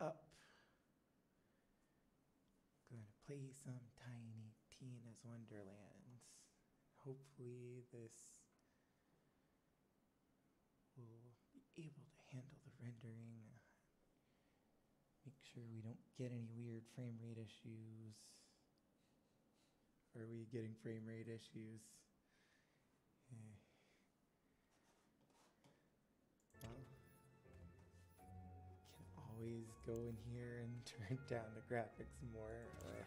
up. Gonna play some Tiny Tina's Wonderlands. Hopefully this will be able to handle the rendering. Make sure we don't get any weird frame rate issues. Are we getting frame rate issues? Well, can always go in here and turn down the graphics more.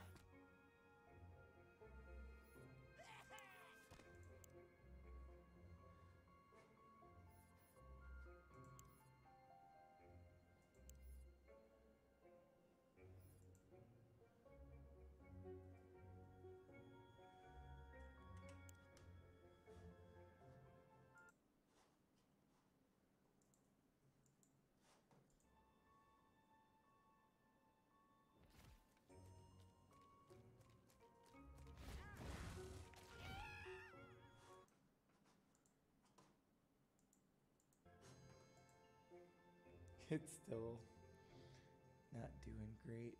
It's still not doing great.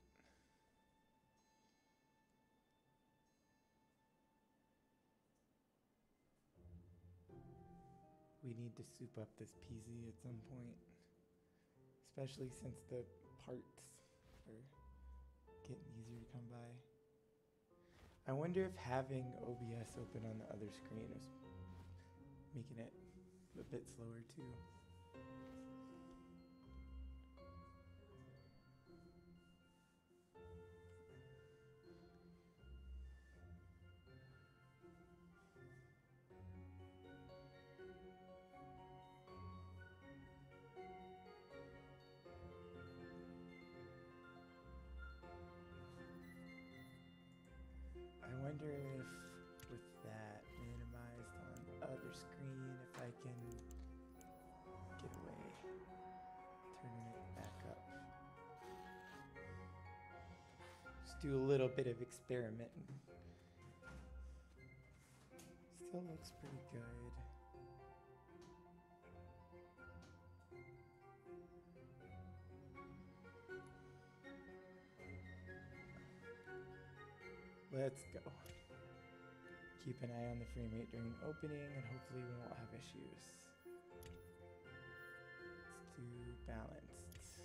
We need to soup up this PZ at some point, especially since the parts are getting easier to come by. I wonder if having OBS open on the other screen is making it a bit slower too. I wonder if with that minimized on the other screen, if I can get away turning it back up. Just do a little bit of experimenting. Still looks pretty good. Let's go. Keep an eye on the frame rate during opening and hopefully we won't have issues. Let's do balanced.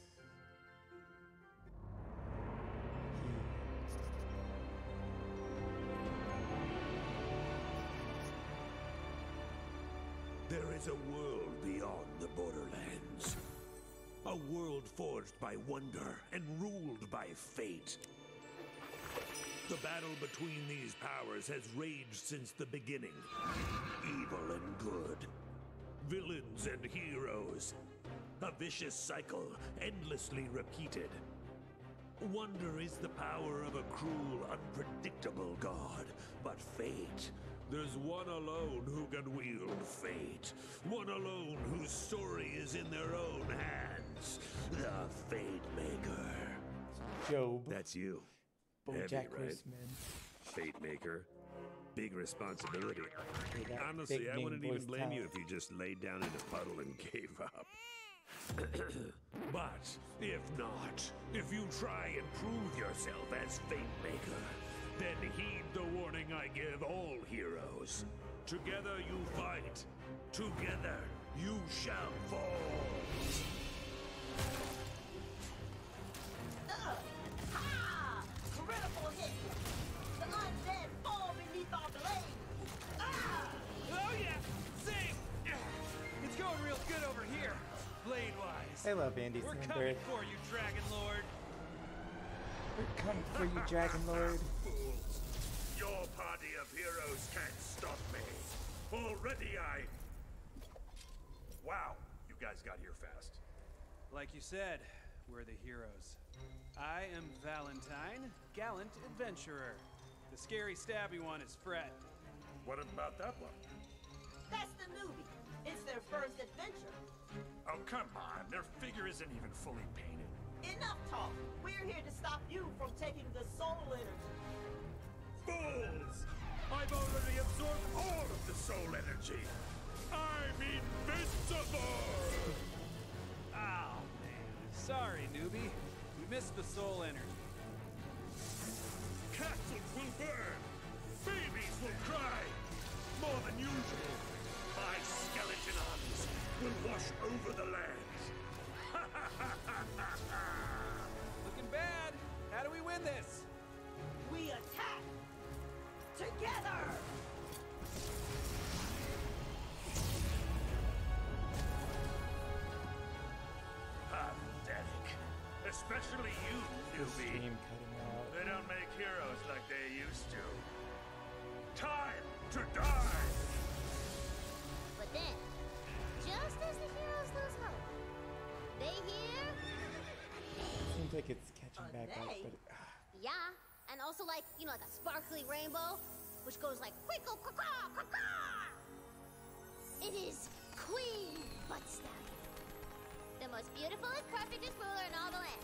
There is a world beyond the borderlands. A world forged by wonder and ruled by fate. The battle between these powers has raged since the beginning. Evil and good. Villains and heroes. A vicious cycle, endlessly repeated. Wonder is the power of a cruel, unpredictable god. But fate, there's one alone who can wield fate. One alone whose story is in their own hands. The Fate Maker. Job. That's you. BoJack Heavy, right? Horseman. Fate Maker. Big responsibility. Hey, that Honestly, big I name wouldn't even voice blame you talent. if you just laid down in a puddle and gave up. But if not, if you try and prove yourself as Fate Maker, then heed the warning I give all heroes. Together you fight. Together you shall fall. Ha! Critical hit! The undead fall beneath our blade! Ah! Oh yeah! Sing! It's going real good over here, blade-wise. I love Andy We're Samberg. coming for you, Dragon Lord. We're coming for you, Dragon Lord. Fools! Your party of heroes can't stop me. Already Wow, you guys got here fast. Like you said, we're the heroes. I am Valentine, gallant adventurer. The scary stabby one is Fred. What about that one? That's the newbie. It's their first adventure. Oh, come on. Their figure isn't even fully painted. Enough talk. We're here to stop you from taking the soul energy. Fools! I've already absorbed all of the soul energy. I'm invincible! Oh, man. Sorry, newbie. We missed the soul energy. Castles will burn! Babies will cry! More than usual, my skeleton armies will wash over the lands. Looking bad. How do we win this? We attack! Together! Pathetic. Especially you, The newbie. stream cutting out. They don't make heroes like they used to. Time to die! But then, just as the heroes lose hope, they hear, Seems like it's catching Are back up, they? but yeah, and also like, you know, like a sparkly rainbow, which goes like quickle caw caw. It is Queen Buttstab, the most beautiful and perfectest ruler in all the land.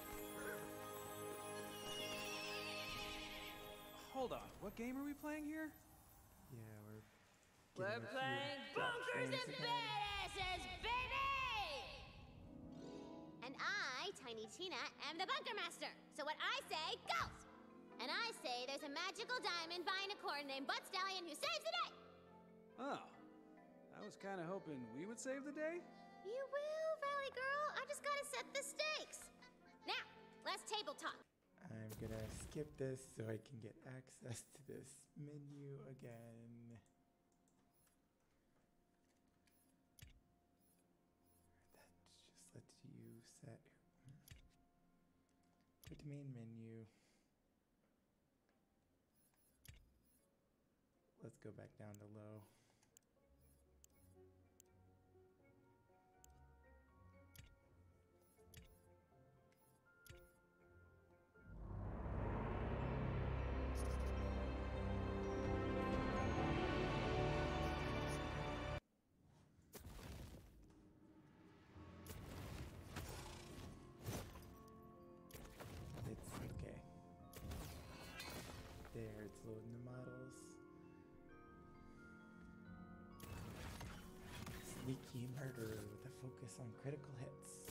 Hold on. What game are we playing here? yeah, We're getting a few playing drop Bunkers frames and again. badasses, baby! And I, Tiny Tina, am the Bunker Master. So what I say goes. And I say there's a magical diamond binacorn named Butt Stallion who saves the day. Oh. I was kind of hoping we would save the day. You will, Valley Girl. I just gotta set the stakes. Now, let's table talk. I'm gonna skip this so I can get access to this menu again. That just lets you set. Go to main menu. Let's go back down to low. It's okay. There, it's loading the models. Sneaky murderer with a focus on critical hits.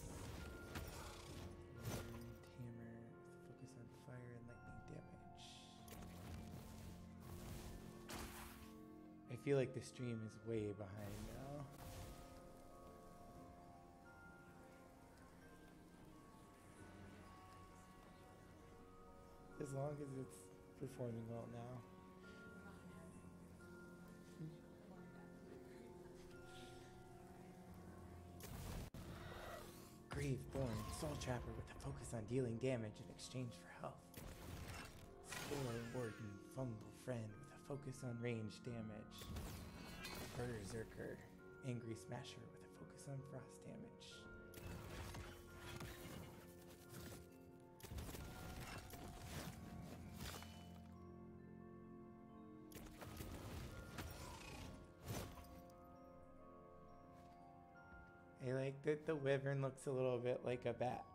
Weird hammer with a focus on fire and lightning damage. I feel like the stream is way behind now. As long as it's performing well now. Graveborn, Soul Trapper with a focus on dealing damage in exchange for health. Spore Warden, Fungal Friend with a focus on range damage. Berserker, Angry Smasher with a focus on frost damage. I like that the wyvern looks a little bit like a bat.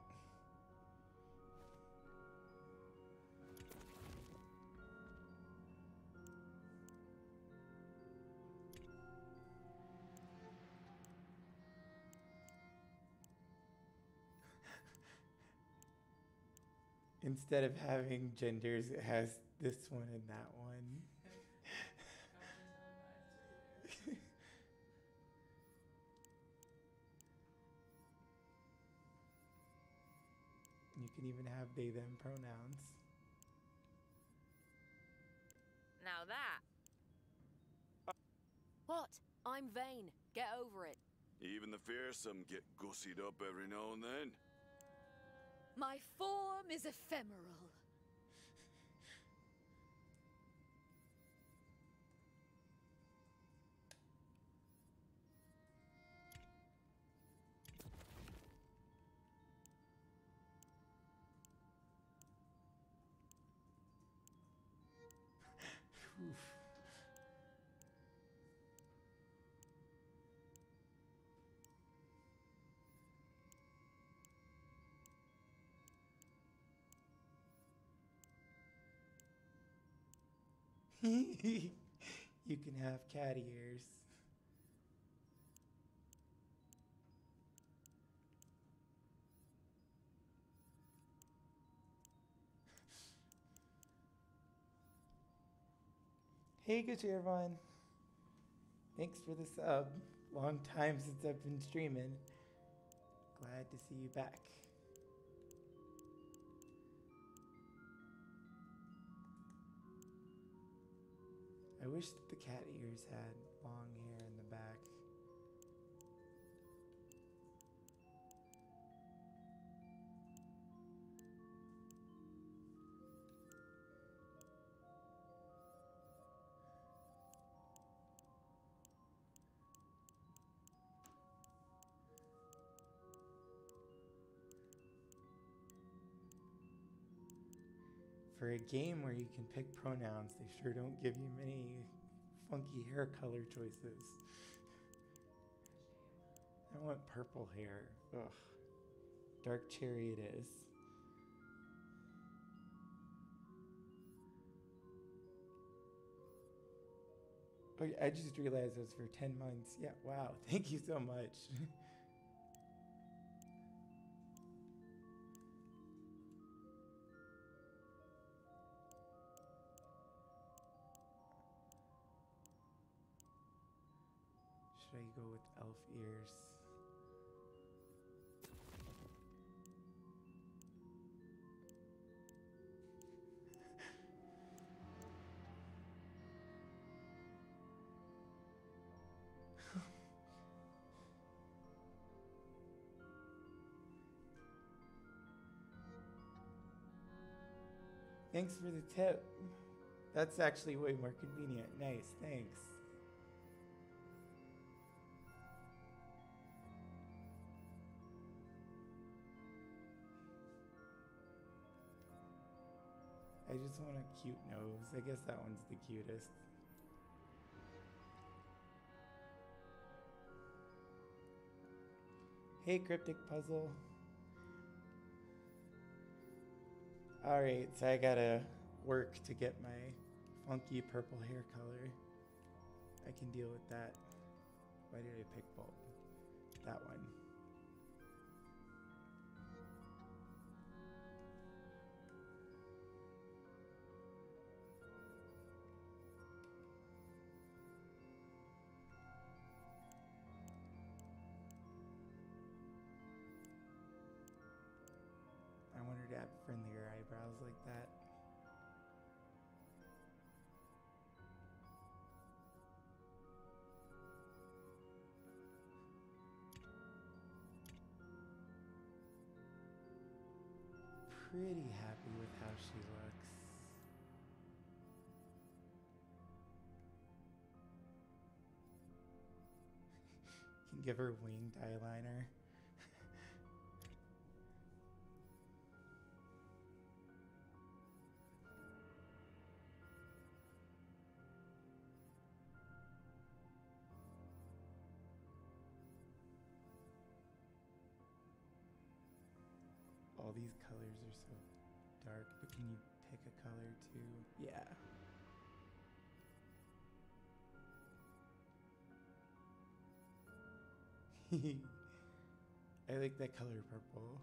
Instead of having genders, it has this one and that one. You can even have they them pronouns. Now that. What? I'm vain. Get over it. Even the fearsome get gussied up every now and then. My form is ephemeral. Oof. You can have cat ears. Hey, good to everyone. Thanks for the sub. Long time since I've been streaming. Glad to see you back. I wish that the cat ears had long hair in the back. For a game where you can pick pronouns, they sure don't give you many funky hair color choices. I want purple hair. Ugh. Dark cherry it is. Oh, yeah, I just realized it was for 10 months. Yeah, wow. Thank you so much. Should I go with elf ears? Thanks for the tip. That's actually way more convenient. Nice, thanks. I just want a cute nose. I guess that one's the cutest. Hey, Cryptic Puzzle. Alright, so I gotta work to get my funky purple hair color. I can deal with that. Why did I pick bulb? That one. I want her to have friendlier eyebrows like that. Pretty happy with how she looks. Can give her winged eyeliner. All these colors are so dark, but can you pick a color too? Yeah. I like that color purple.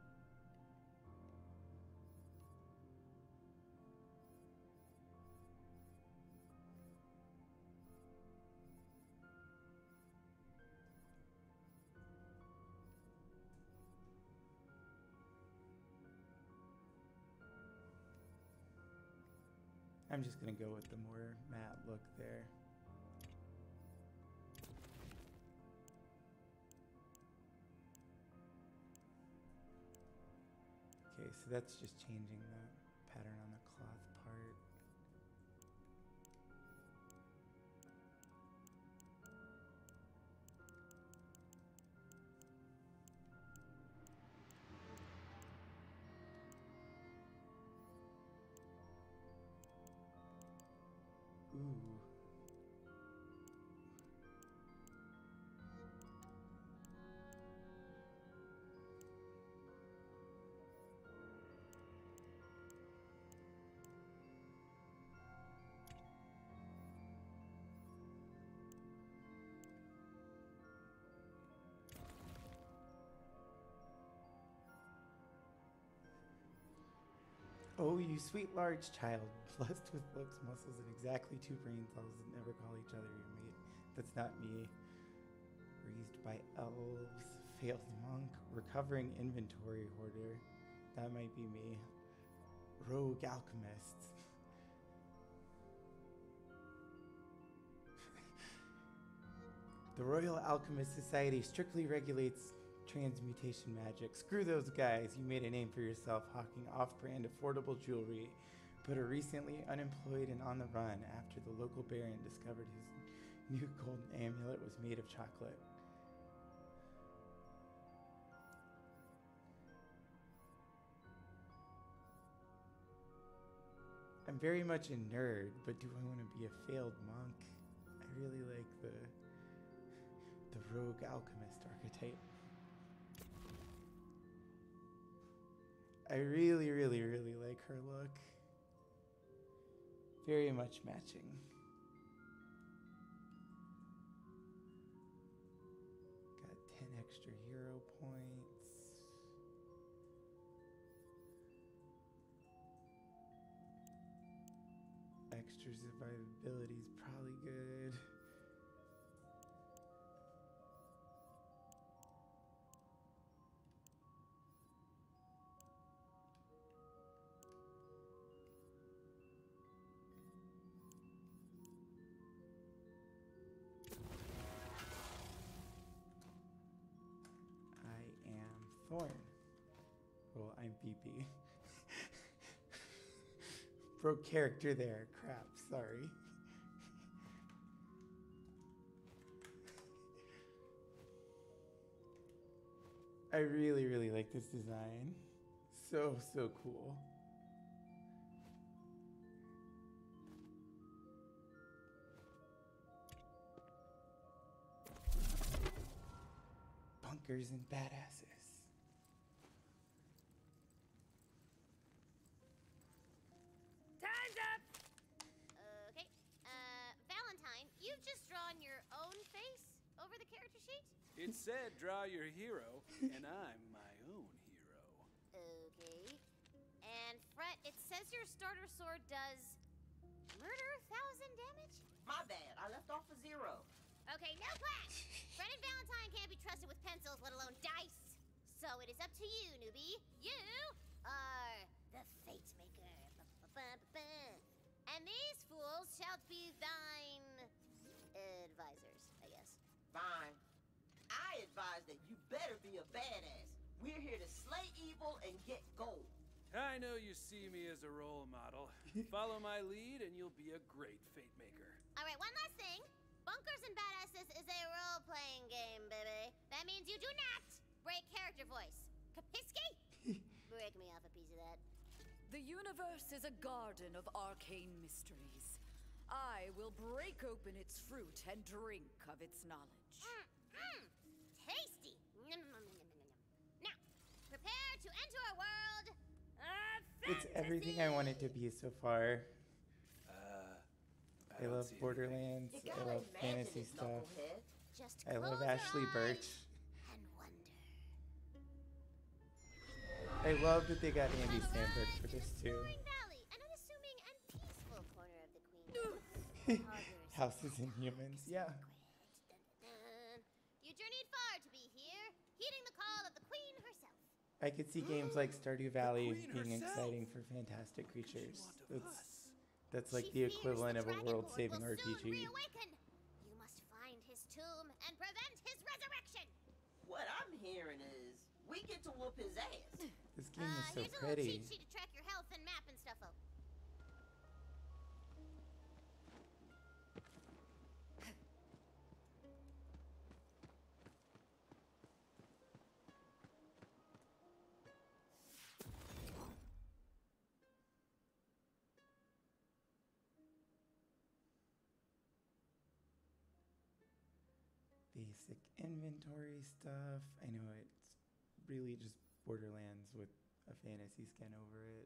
I'm just gonna go with the more matte look there. Okay, so that's just changing the pattern on the cloth part. Ooh. Oh, you sweet large child, blessed with looks, muscles, and exactly 2 brain cells that never call each other your mate. That's not me. Raised by elves, failed monk, recovering inventory hoarder. That might be me. Rogue alchemist. The Royal Alchemist Society strictly regulates transmutation magic. Screw those guys. You made a name for yourself hawking off-brand affordable jewelry, but are recently unemployed and on the run after the local baron discovered his new golden amulet was made of chocolate. I'm very much a nerd, but do I want to be a failed monk? I really like the rogue alchemist archetype. I really, really, really like her look. Very much matching. Got 10 extra hero points. Extra survivability is probably good. Thorn. Well, I'm BP. Broke character there. Crap, sorry. I really, really like this design. So, so cool. Bunkers and badasses. Time's up! Okay. Valentine, you've just drawn your own face over the character sheet? It said draw your hero, and I'm my own hero. Okay. And Fret, it says your starter sword does murder 1,000 damage? My bad. I left off a 0. Okay, no clash! Fret and Valentine can't be trusted with pencils, let alone dice. So it is up to you, newbie. You are the Fate Maker. Ba-ba-ba-ba-ba. And these fools shall be thine advisors, I guess. Fine. I advise that you better be a badass. We're here to slay evil and get gold. I know you see me as a role model. Follow my lead and you'll be a great fate maker. All right, one last thing. Bunkers and Badasses is a role-playing game, baby. That means you do not break character voice. Kapiski? Break me off a piece of that. The universe is a garden of arcane mysteries. I will break open its fruit and drink of its knowledge. Tasty. Nom, nom, nom, nom, nom, nom. Now, prepare to enter a world of It's everything I want it to be so far. I don't love see Borderlands. You I gotta love imagine fantasy it, stuff. knucklehead. Just I love close your Ashley eyes Birch. and wonder. I love that they got Andy Have Samberg arrived for in this a too. snoring valley, an unassuming and peaceful corner of the Queen. Houses and humans, yeah. Dun-dun-dun. You journeyed far to be here, heeding the call of the Queen herself. I could see games like Stardew Valley Queen being herself. exciting for fantastic creatures. Want of us? That's like She the fears equivalent of a Dragonborn world-saving will soon RPG. reawaken. You must find his tomb and prevent his resurrection. What I'm hearing is we get to whoop his ass. This game is so Here's a little pretty. cheat sheet to track your health and map and stuff. Oh. Basic inventory stuff. I know it's really just Borderlands with a fantasy skin over it.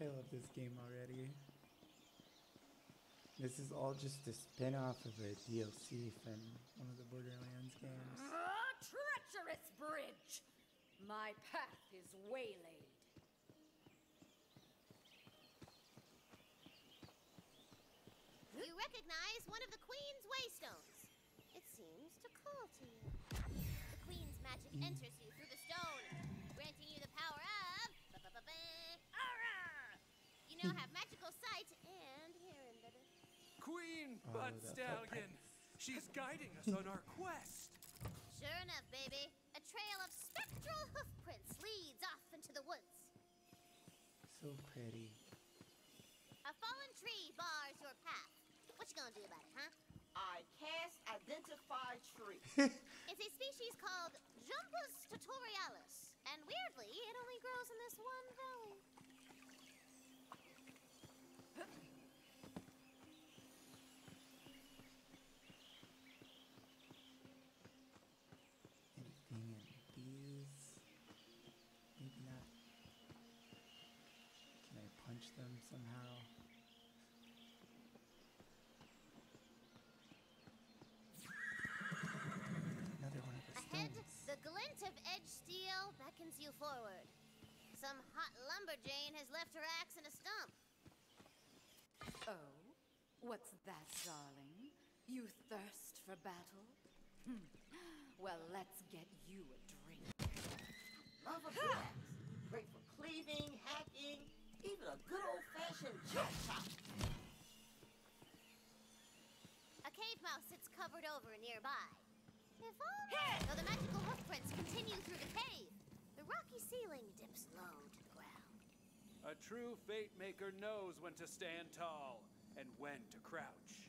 I love this game already. This is all just a spin-off of a DLC from one of the Borderlands games. Treacherous bridge! My path is waylaid. You recognize one of the Queen's Waystones. It seems to call to you. The Queen's magic enters you through the stone, granting you the power of... Aura! You now have magical sight and hearing, baby. Queen Oh, Butt the Stallion! footprints. She's guiding us on our quest! Sure enough, baby. A trail of spectral hoofprints leads off into the woods. So pretty. A fallen tree bars your path. What you gonna do about it, huh? I cast identify tree. It's a species called Jumpus tutorialis, and weirdly, it only grows in this one valley. Anything in these? Maybe not. Can I punch them somehow? Another one of the Ahead, stones. the glint of edge steel beckons you forward. Some hot lumberjane has left her axe in a stump. Oh? What's that, darling? You thirst for battle? Well, let's get you a drink. Love a good axe. Great for cleaving, hacking, even a good old-fashioned chop chop. A cave mouse sits covered over nearby. If only, though the magical hoofprints continue through the cave, the rocky ceiling dips low to the ground. A true fate maker knows when to stand tall and when to crouch.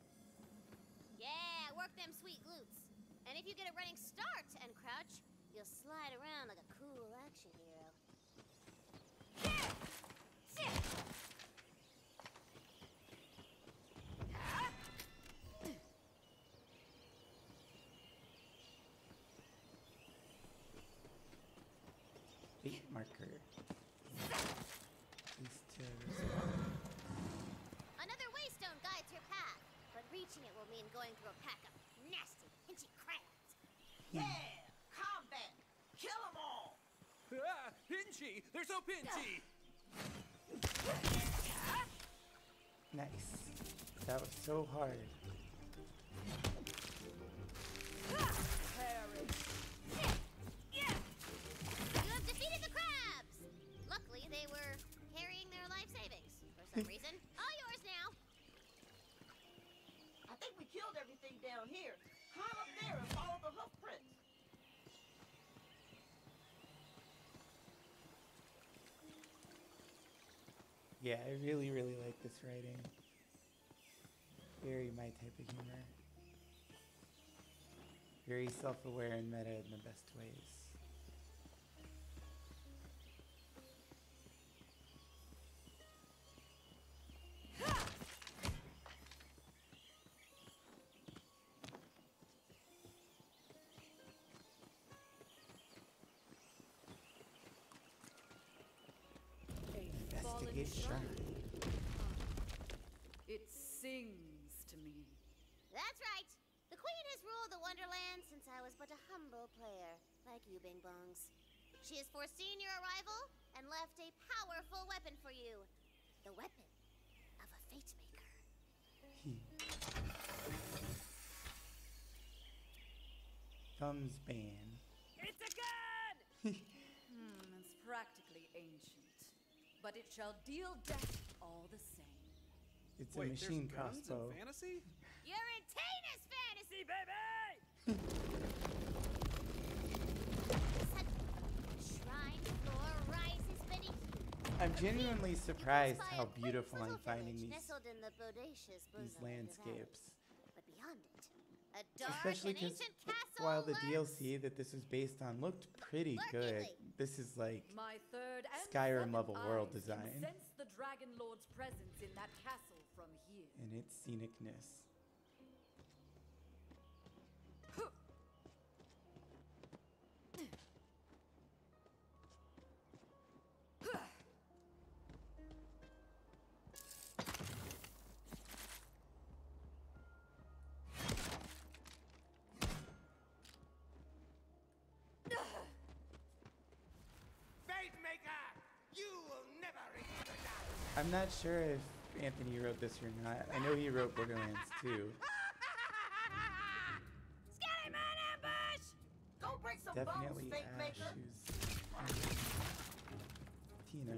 Yeah, work them sweet glutes. And if you get a running start and crouch, you'll slide around like a cool action hero. Fate marker. These two respond. Another waystone guides your path, but reaching it will mean going through a pack of nasty, pinchy crabs. Yeah, combat. Kill them all. Ah, pinchy! They're so pinchy! Nice. That was so hard. You have defeated the crabs! Luckily, they were carrying their life savings. For some reason, all yours now. I think we killed everything down here. Climb up there and follow the hoof prints. Yeah, I really, really like this writing. Very my type of humor. Very self-aware and meta in the best ways. A fallen Investigate shrine. It sings to me. That's right. The Queen has ruled the Wonderland since I was but a humble player, like you, Bing Bongs. She has foreseen your arrival and left a powerful weapon for you. The weapon of a fate maker. Thumbs ban. It's a gun! It's practically ancient, but it shall deal death all the same. It's Wait, a machine there's guns crossbow. in fantasy? You're in Tina's fantasy, baby! Suddenly, the shrine floor rises beneath you. I'm genuinely You pass surprised by how a quaint beautiful little I'm finding village these nestled in the bodacious bosom of the valley. landscapes. But beyond it, a dark Especially and because ancient castle while the lurks. DLC that this was based on looked pretty good, Lurkingly. this is like My third and Skyrim seventh level world eyes can design. sense the Dragon Lord's presence in that castle from here. in its scenicness. Maker! You will never recover that! I'm not sure if Anthony wrote this or not. I know he wrote Borderlands 2. Skellyman ambush! Go break some bones, Definitely Fake Ash, Maker. who's Tina.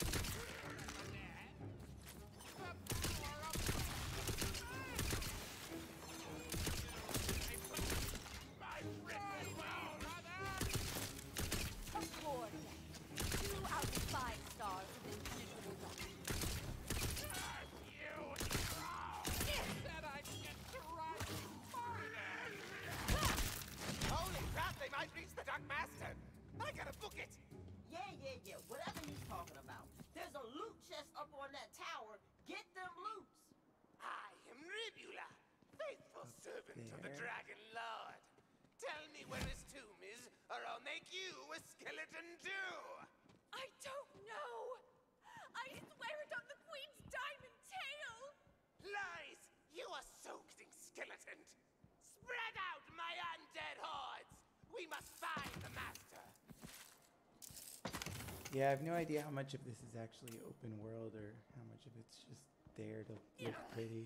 A poor day. 2 out of 5 stars of impenetrable darkness. Holy crap, they might reach the Dark Master! I gotta book it! Yeah. Whatever he's talking about. There's a loot chest up on that tower. Get them loots. I am Ribula, faithful servant of the there. Dragon Lord. Tell me where his tomb is, or I'll make you a skeleton too! I don't know. I swear it on the Queen's diamond tail. Lies! You are soaked in skeleton! Spread out, my undead hordes! We must find the master! Yeah, I have no idea how much of this is actually open world or how much of it's just there to look pretty.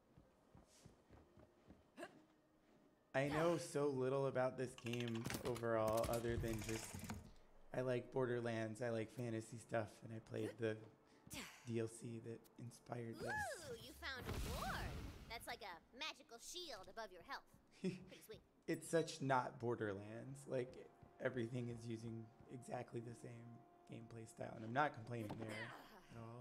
I know so little about this game overall other than just I like Borderlands, I like fantasy stuff, and I played the DLC that inspired this. Ooh, you found a ward. That's like a magical shield above your health. Pretty sweet. It's such not Borderlands. Like everything is using exactly the same gameplay style, and I'm not complaining there at all.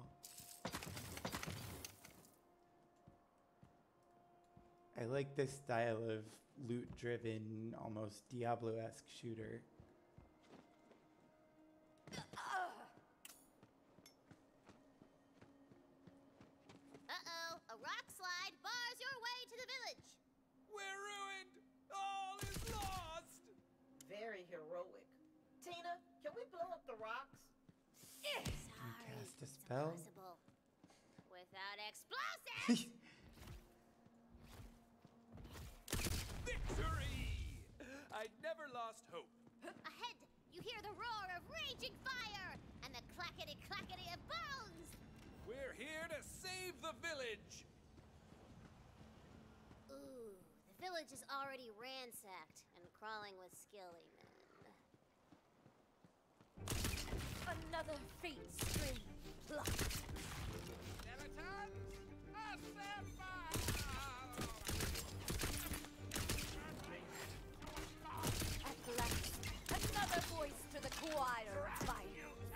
I like this style of loot-driven, almost Diablo-esque shooter. Uh-oh, a rock slide bars your way to the village. We're ruined! All is lost! Very heroic. Tina, can we blow up the rocks? Sorry, cast a it's spell? impossible. Without explosives! Victory! I never lost hope. Ahead, you hear the roar of raging fire and the clackety-clackety of bones. We're here to save the village! Ooh, the village is already ransacked and crawling with skilly men. Another fate string plucked. At last, another voice to the choir of violence.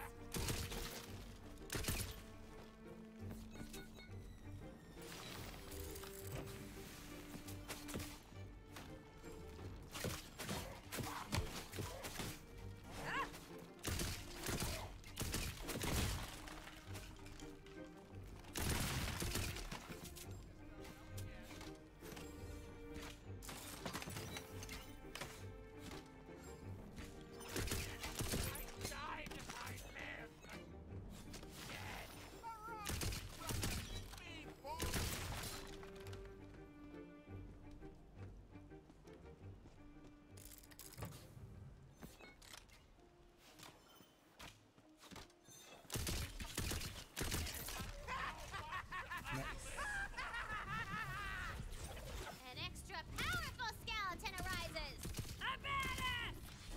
An extra powerful skeleton arises. A badass!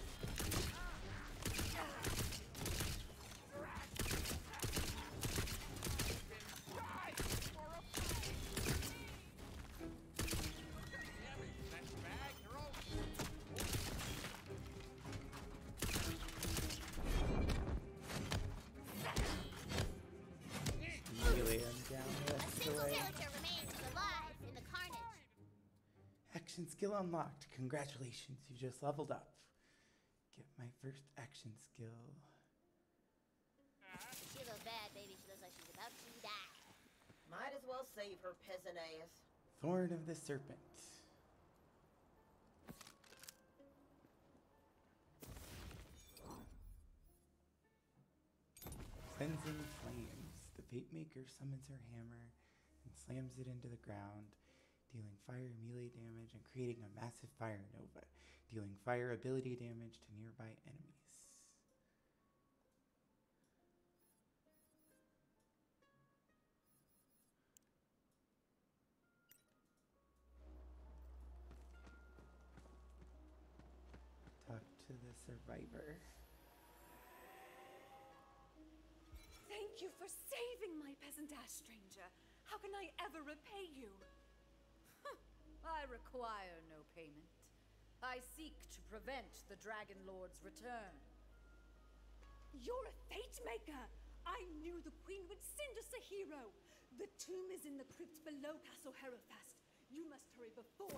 Melee him down the A rest of the single way. villager remains alive in the carnage. Action skill unlocked. Congratulations, you just leveled up. Get my first action skill. She looks bad, baby. She looks like she's about to die. Might as well save her peasant ass. Thorn of the Serpent. Cleansing Flames. The Fate Maker summons her hammer and slams it into the ground, dealing fire melee damage and creating a massive fire nova, dealing fire ability damage to nearby enemies. to the survivor. Thank you for saving my peasant ass, stranger. How can I ever repay you? I require no payment. I seek to prevent the Dragon Lord's return. You're a fate maker! I knew the Queen would send us a hero! The tomb is in the crypt below Castle Herofast. You must hurry before...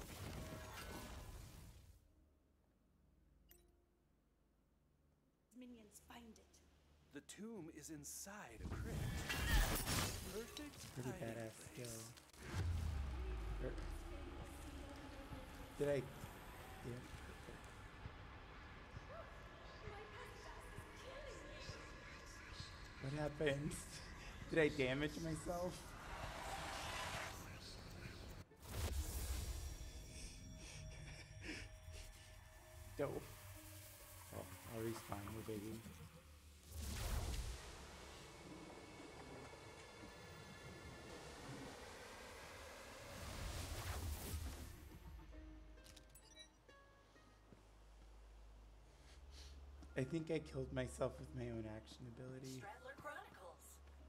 minions find it. The tomb is inside a crypt. Perfect. Pretty hiding badass place. skill. Did I? Yeah. What happened? Did I damage myself? No. Oh, I'll respawn, we're baby. I think I killed myself with my own action ability. Straddler Chronicles.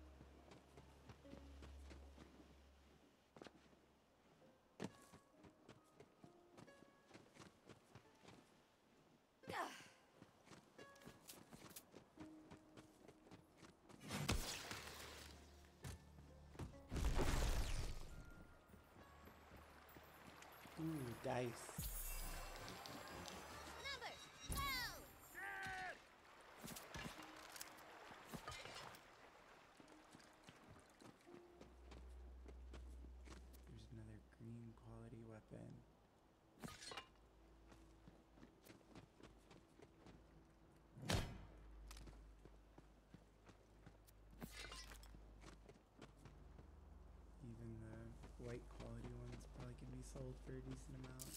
Ooh, dice. Numbers, go! There's another green quality weapon. Even the white quality ones probably can be sold for a decent amount.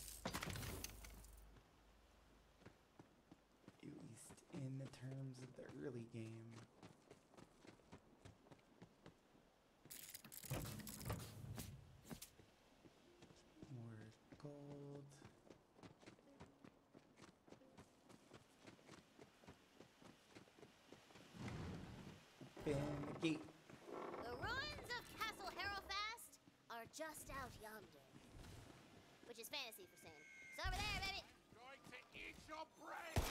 At least in the terms of the early game. More gold. Open the gate. The ruins of Castle Herofast are just out yonder. Which is fantasy for saying. It's over there, baby! Going to eat your brain!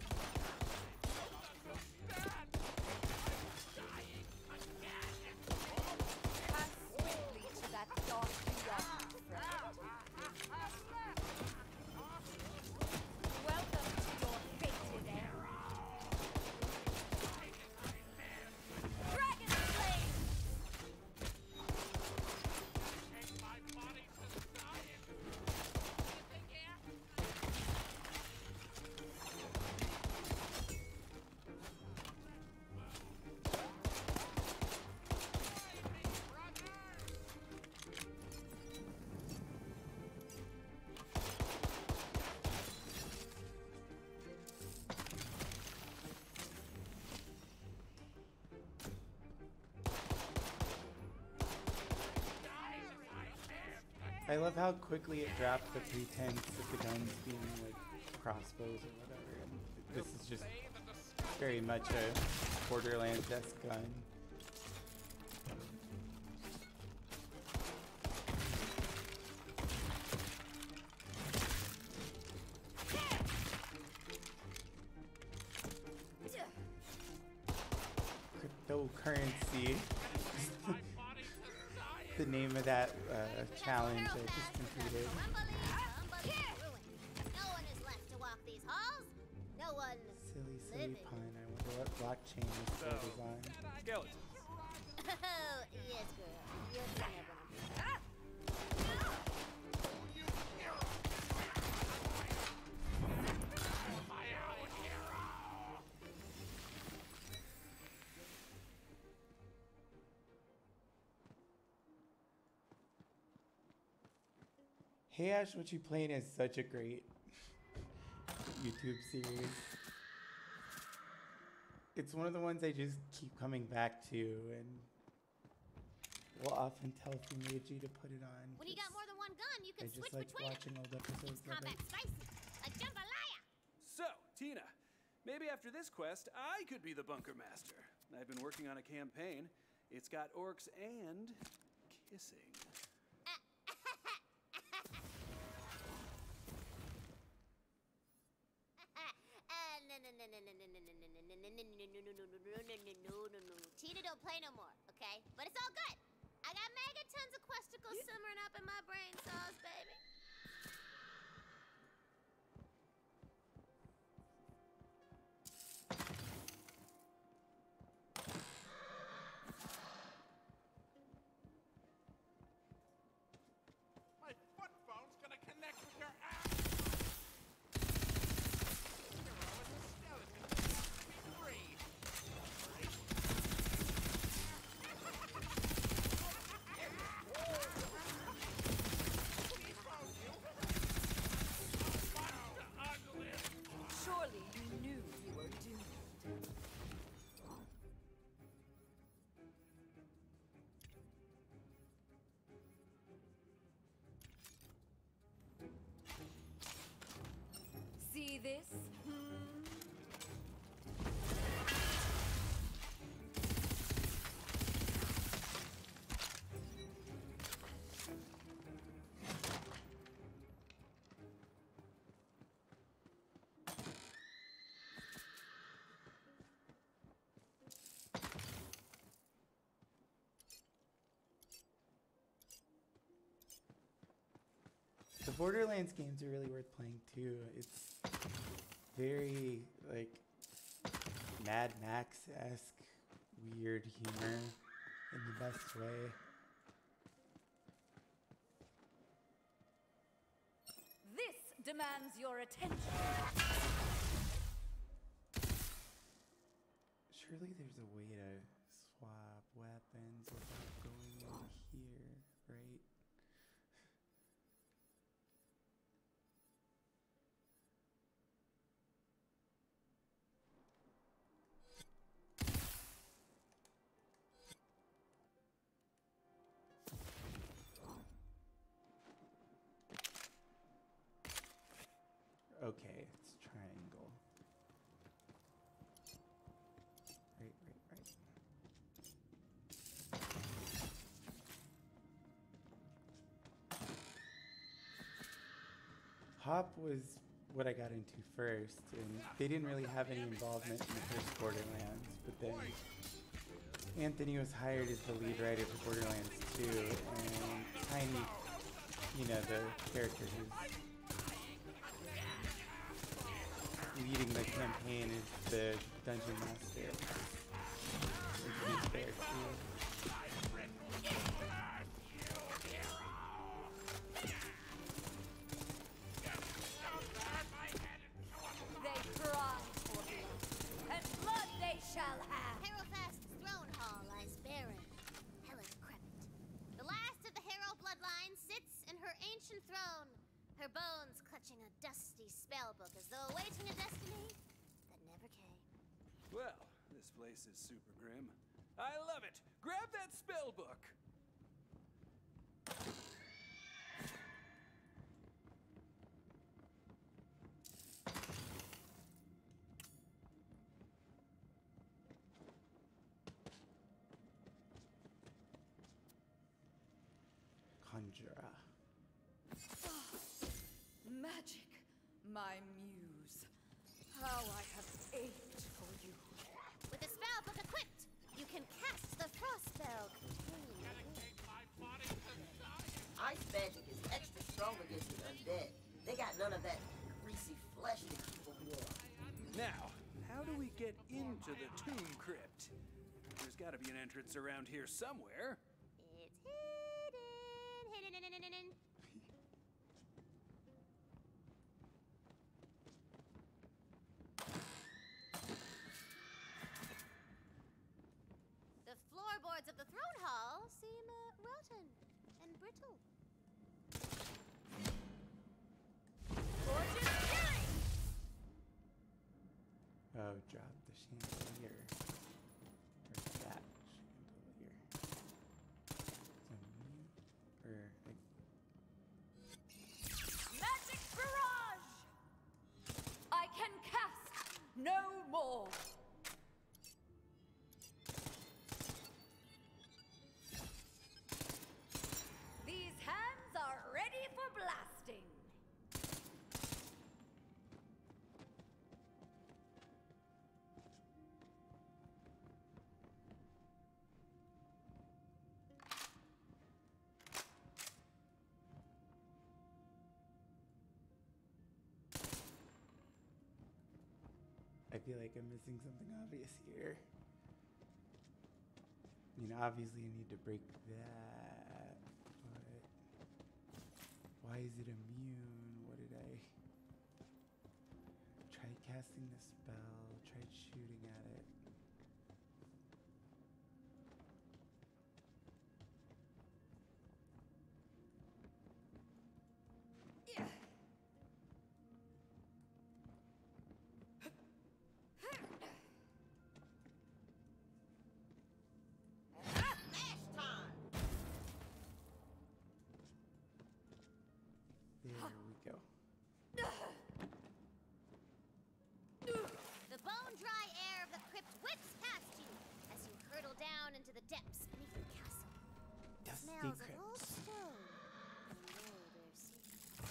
Understand? I'm dying again! Pass swiftly to that dark beyond, friend. Welcome to your fated end. Dragon Slayer! Take my body to Zion! I love how quickly it dropped the pretense of the guns being like crossbows or whatever. And this is just very much a Borderlands-esque gun. Cryptocurrency. The name of that challenge I just completed. No one is left to walk these halls. No one Silly living. pun. I wonder what blockchain is So, built on. skeletons. Oh, yes, girl. You'll see everyone. Hey Ash, What You Playing is such a great YouTube series. It's one of the ones I just keep coming back to and will often tell Fumeji to put it on. When you got more than one gun, you I can just switch like between watching old episodes them. of Combat it. spicy, like jambalaya. So, Tina, maybe after this quest, I could be the bunker master. I've been working on a campaign. It's got orcs and kissing. No. Tina don't play no more, okay? But it's all good. I got megatons of questicles simmering up in my brain sauce, baby. My foot phone's gonna connect with your app. Hero is a skeleton who wants to be free. Surely you knew you were doomed. See this? The Borderlands games are really worth playing too. It's very like Mad Max-esque weird humor in the best way. This demands your attention. Surely there's a way to swap weapons without going over here, right? Okay, it's triangle. Right. Hop was what I got into first, and they didn't really have any involvement in the first Borderlands, but then Anthony was hired as the lead writer for Borderlands 2, and Tiny, you know, the character who's leading the campaign is the dungeon master. He's there too. They cry for blood, and blood they shall have. Herofast's throne hall lies barren, Helen crept. The last of the Hero bloodline sits in her ancient throne, her bones clutching a dusty spellbook as though awaiting a destiny that never came. Well, this place is super grim. I love it! Grab that spell book! Conjura. Magic, my muse. How I have ached for you. With the spellbook equipped, you can cast the frost spell. Ice magic is extra strong against the undead. They got none of that greasy flesh that people want. Now, how do we get into the tomb crypt? There's gotta be an entrance around here somewhere. It's hidden. The floorboards of the throne hall seem rotten and brittle. Gorgeous killing! Oh, drop the chandelier. Or that chandelier. Magic barrage! I can cast feel like I'm missing something obvious here. I mean, obviously I need to break that, but why is it immune? What did I... Tried casting the spell, tried shooting at it. There we go. The bone-dry air of the crypt whips past you as you hurtle down into the depths beneath the castle. Dusty Smells of crypt. old stone and older secrets.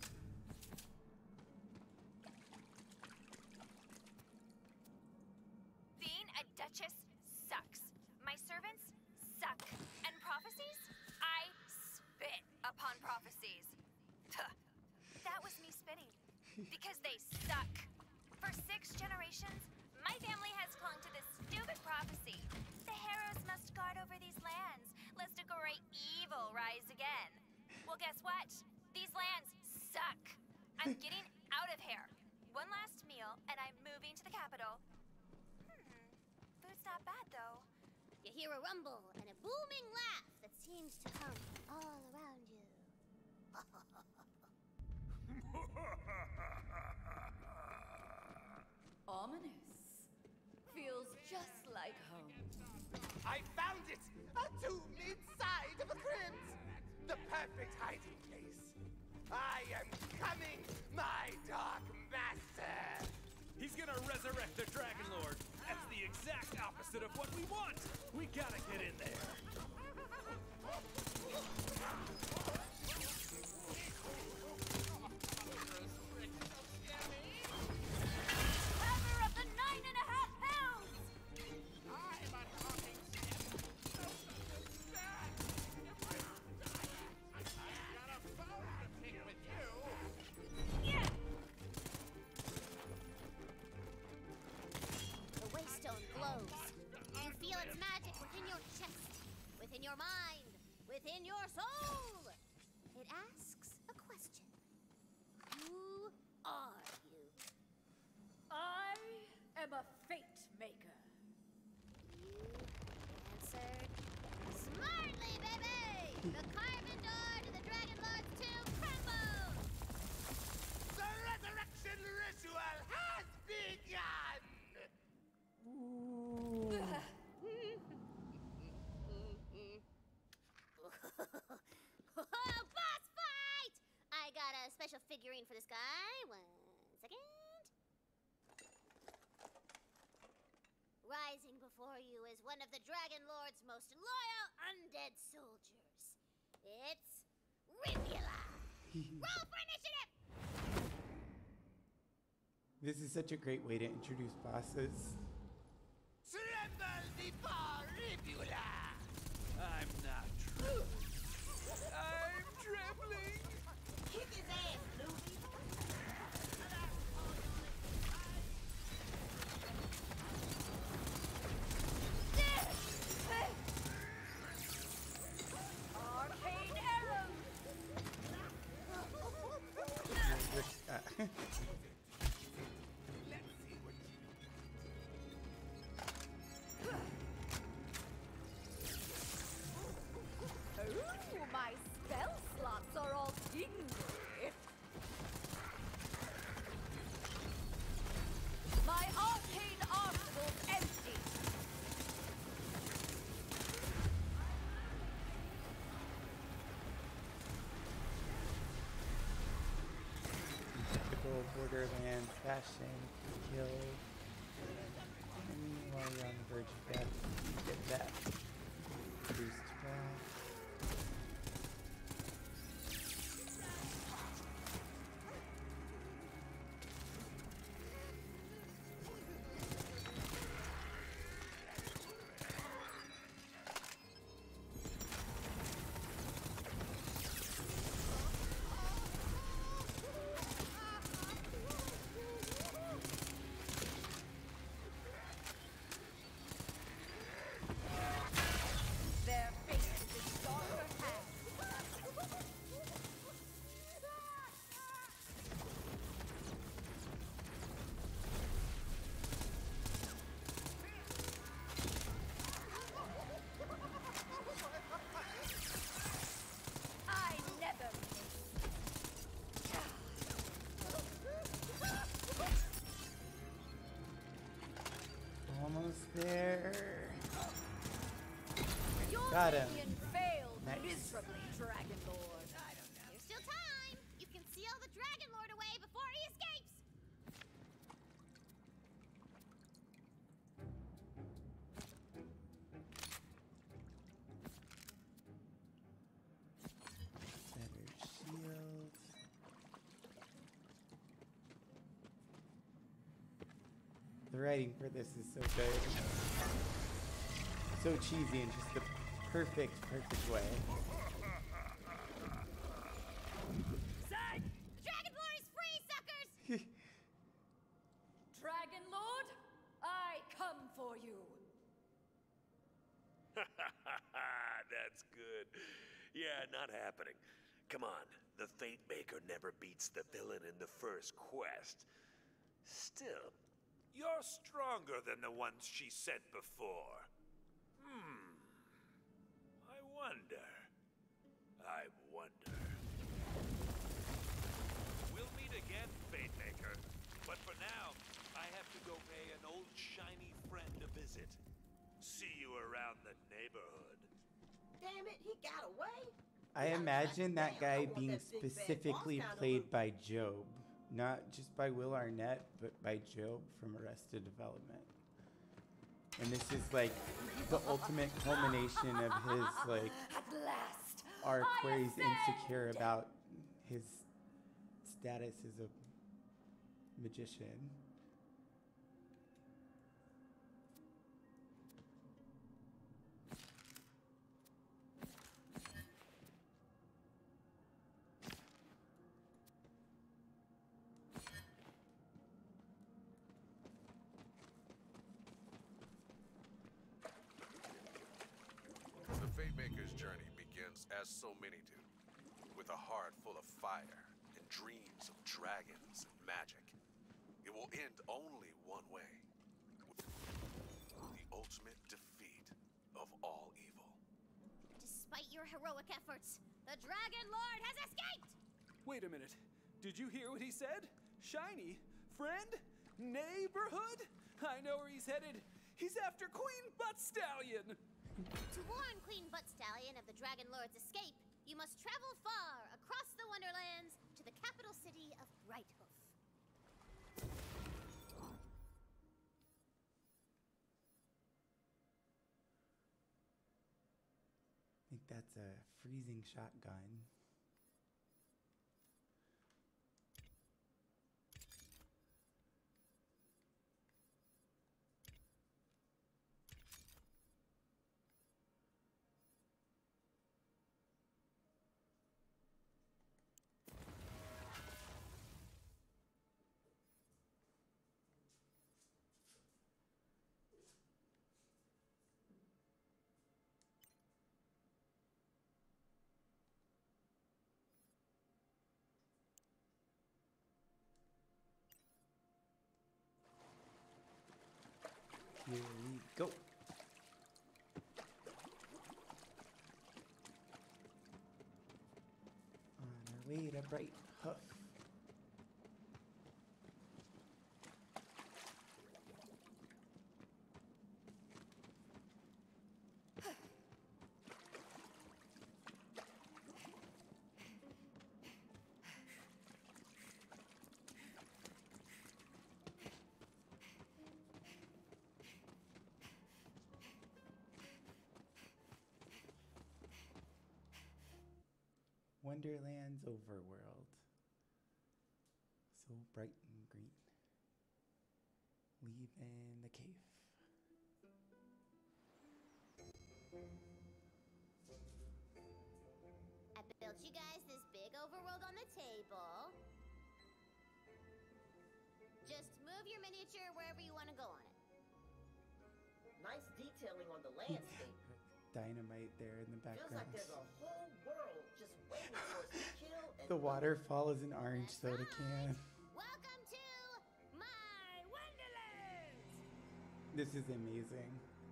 Being a duchess sucks. My servants suck. And prophecies? I spit upon prophecies. Tuh. That was me spitting. Because they suck. For 6 generations, my family has clung to this stupid prophecy. The Harrows must guard over these lands, lest a great evil rise again. Well, guess what? These lands suck. I'm getting out of here. One last meal, and I'm moving to the capital. Food's not bad, though. You hear a rumble and a booming laugh that seems to come all around you. Ominous. Feels just like home. I found it! A tomb inside of a crypt! The perfect hiding place. I am coming, my dark master! He's gonna resurrect the Dragon Lord. That's the exact opposite of what we want. We gotta get in there. Hammer of the 9.5 pounds! I'm a talking stick. I got a bone to pick with you. Yeah! The waystone glows. You feel its magic within your chest, within your mind, within your soul. It asks a question. Who are you? I am a fate maker. You answered smartly, baby! The carven door to the Dragon Lord's tomb crumbles! The resurrection ritual has begun! Boss fight! I got a special figurine for this guy. 1 second. Rising before you is one of the Dragon Lord's most loyal undead soldiers. It's Rivula. Roll for initiative! This is such a great way to introduce bosses. Tremble before Rivula! I'm not trembling. I'm trembling. Kick his ass, Luffy. Arcane arrow! Ooh, my spell slots are all tingly. My arcane arsenal's empty. Typical Borderlands fashion. Kill enemy while you're on the verge of death. You get that. Boost back. there. Your Got him. minion failed Nice. miserably, Dragon Lord. There's still time. You can seal the Dragon Lord away before he escapes. Better shield. The writing for this is so good. So cheesy in just the perfect way. Zag! The Dragon Lord is free, suckers! Dragon Lord, I come for you. That's good. Yeah, not happening. Come on, the Fate Maker never beats the villain in the first quest. Still, you're stronger than the ones she sent before. I wonder. We'll meet again, Fate Maker. But for now, I have to go pay an old shiny friend a visit. See you around the neighborhood. Damn it, he got away. I imagine that guy want being that big bad specifically boss down the played loop. by Job, not just by Will Arnett, but by Job from Arrested Development. And this is like the ultimate culmination of his like At last, arc I where he's ascend! insecure about his status as a magician. The Fate Maker's journey begins as so many do, with a heart full of fire and dreams of dragons and magic. It will end only one way, with the ultimate defeat of all evil. Despite your heroic efforts, the Dragon Lord has escaped! Wait a minute. Did you hear what he said? Shiny? Friend? Neighborhood? I know where he's headed. He's after Queen Butt Stallion! To warn Queen Butt Stallion of the Dragon Lord's escape, you must travel far across the Wonderlands to the capital city of Brighthoof. I think that's a freezing shotgun. Here we go. On our way to Bright Hoof. Wonderland's overworld. So bright and green. Leaving the cave. I built you guys this big overworld on the table. Just move your miniature wherever you want to go on it. Nice detailing on the landscape. Dynamite there in the Feels background. like there's a whole world just waiting for us to kill and The waterfall is an orange soda can. Welcome to my Wonderland! This is amazing.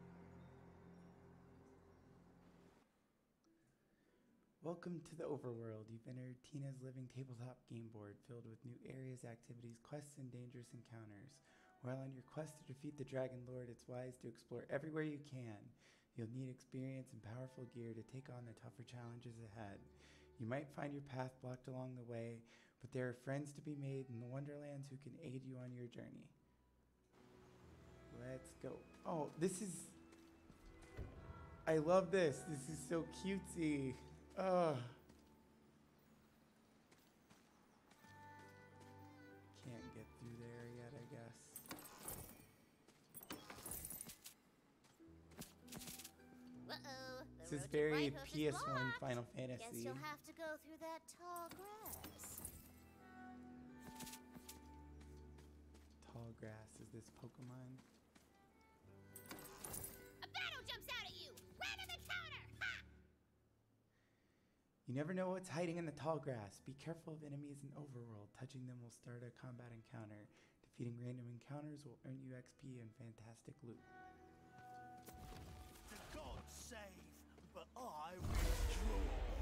Welcome to the overworld. You've entered Tina's living tabletop game board filled with new areas, activities, quests, and dangerous encounters. While on your quest to defeat the Dragon Lord, it's wise to explore everywhere you can. You'll need experience and powerful gear to take on the tougher challenges ahead. You might find your path blocked along the way, but there are friends to be made in the Wonderlands who can aid you on your journey. Let's go. Oh, this is... I love this. This is so cutesy. Ugh. Can't get through there yet, I guess. Uh-oh. This is very PS1 Final Fantasy. Guess you'll have to go through that tall grass. Tall grass is this Pokemon. A battle jumps out at you! Right on the counter! Ha! You never know what's hiding in the tall grass. Be careful of enemies in Overworld. Touching them will start a combat encounter. Defeating random encounters will earn you XP and fantastic loot. The gods save, but I withdraw.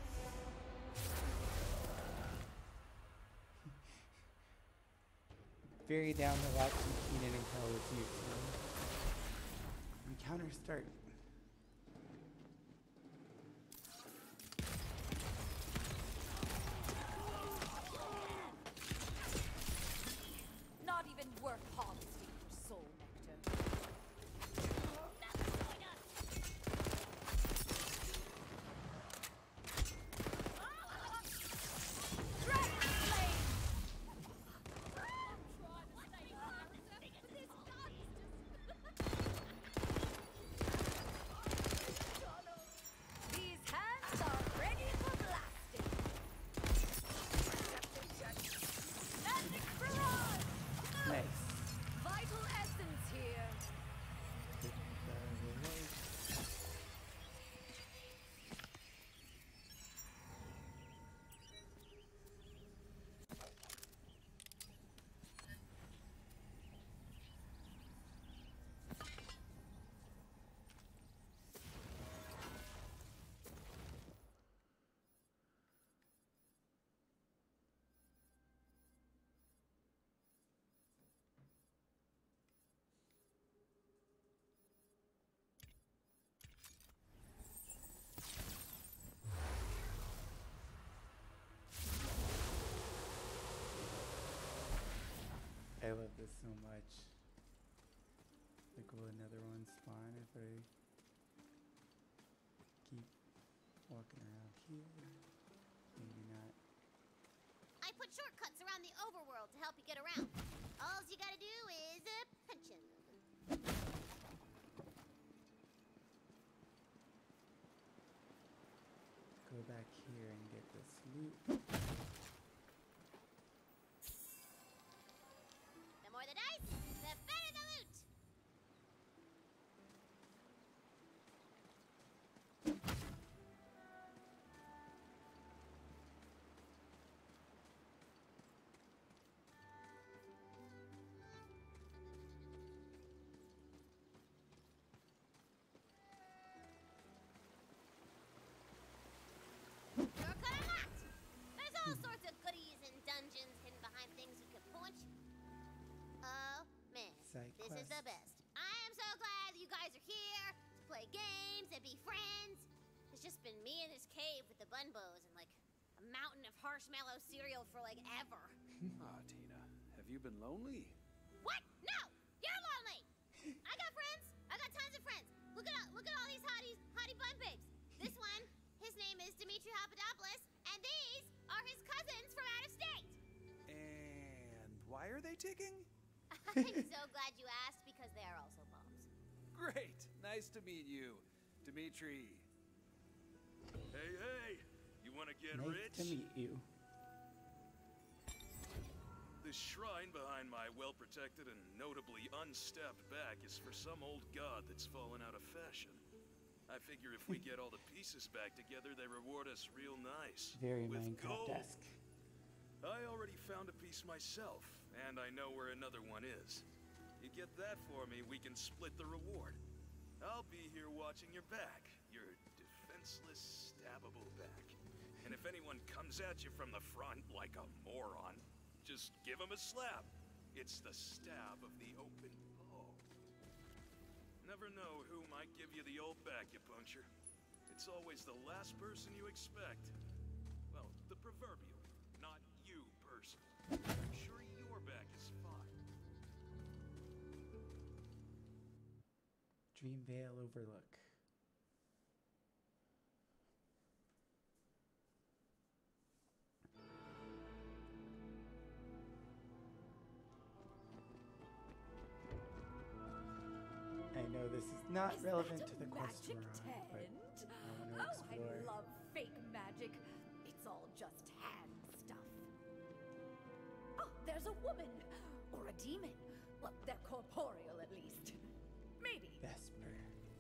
Very down to watching Keenan and Kel with you. Encounters start. Not even worth harvesting for soul nectar. These hands are ready for blasting. Magic barrage! Nice. Vital essence here. I love this so much. Like, will another one spawn if I keep walking around here? Maybe not. I put shortcuts around the overworld to help you get around. All you gotta do is punch him. Go back here and get this loot. The more the dice, the better the loot. Shortcut unlocked! There's all sorts of goodies and dungeons hidden behind things you can punch. Oh, man. Side This is the quest. best. I am so glad that you guys are here to play games and be friends. It's just been me in this cave with the Bunbos and like a mountain of marshmallow cereal for like ever. Ah, Tina, have you been lonely? What? No! You're lonely! I got friends! I got tons of friends! Look at all these hottie bun babes. This one, his name is Dimitri Papadopoulos, and these are his cousins from out of state. And why are they ticking? I'm so glad you asked because they are also moms. Great. Nice to meet you, Dimitri. Hey, hey! You want to get Nice rich? to meet you. This shrine behind my well-protected and notably unstabbed back is for some old god that's fallen out of fashion. I figure if we get all the pieces back together, they reward us real nice. Very with gold. Minecraft-esque. I already found a piece myself, and I know where another one is. You get that for me, we can split the reward. I'll be here watching your back, your defenseless, stabbable back. And if anyone comes at you from the front like a moron, just give him a slap. It's the stab of the open bow. Never know who might give you the old acupuncture. It's always the last person you expect. Well, the proverbial, not you personally. I'm sure your back is fine. Dreamvale Overlook. I know this is not relevant to the quest we're on, but I want to explore. I love fake magic. It's all just hand stuff. Oh, there's a woman! Or a demon. Well, they're corporeal at least. Maybe. Vesper.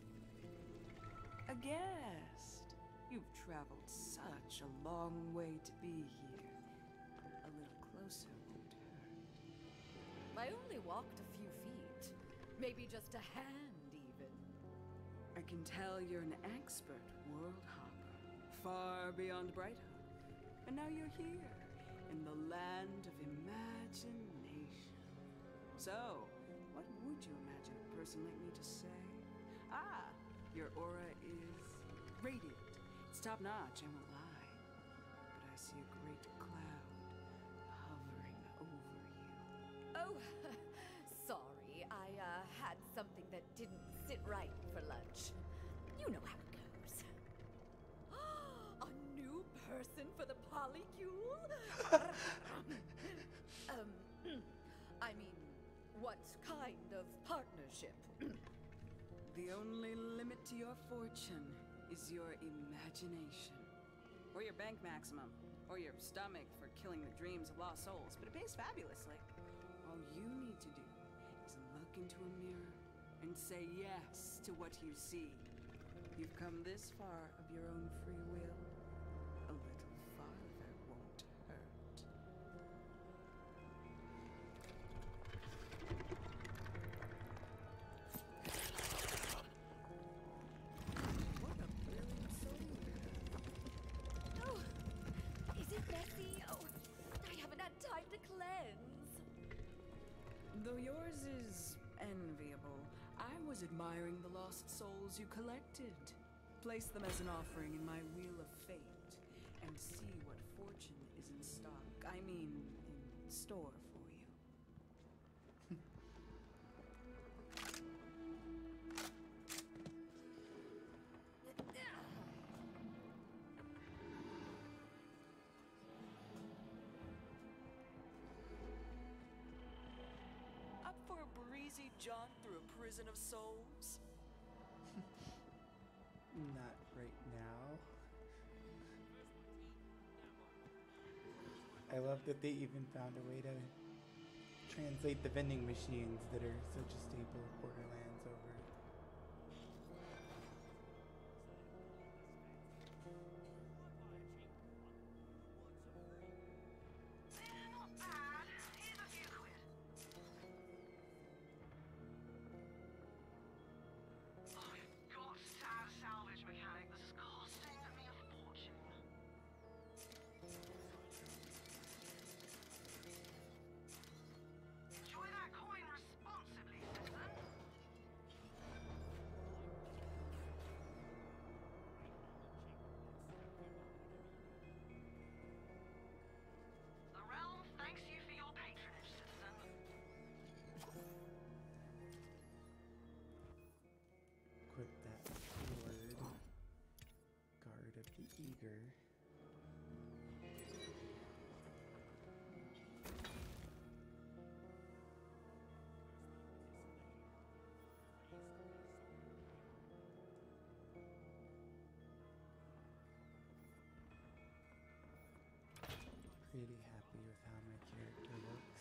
A guest. You've traveled such a long way to be here. A little closer won't hurt. I only walked a few feet. Maybe just a hand, even. I can tell you're an expert world hopper, far beyond Brighthood. And now you're here, in the land of imagination. So, what would you imagine a person like me to say? Ah, your aura is radiant. It's top-notch, I won't lie. But I see a great cloud hovering over you. Oh, sorry. I had something that didn't sit right for lunch. You know how it goes. A new person for the polycule? I mean, what kind of partnership? The only limit to your fortune is your imagination. Or your bank maximum. Or your stomach for killing the dreams of lost souls. But it pays fabulously. All you need to do is look into a mirror and say yes to what you see. You've come this far of your own free will. A little farther won't hurt. What a brilliant soul. Oh, is it messy? Oh, I haven't had time to cleanse. Though yours is enviable, I was admiring the lost souls you collected. Place them as an offering in my Wheel of Fate, and see what fortune is in stock. I mean, in store for you. Up for a breezy jaunt through a prison of souls? Not right now. I love that they even found a way to translate the vending machines that are such a staple of Borderlands over. Equip that sword. Guard of the Eager. Pretty happy with how my character looks.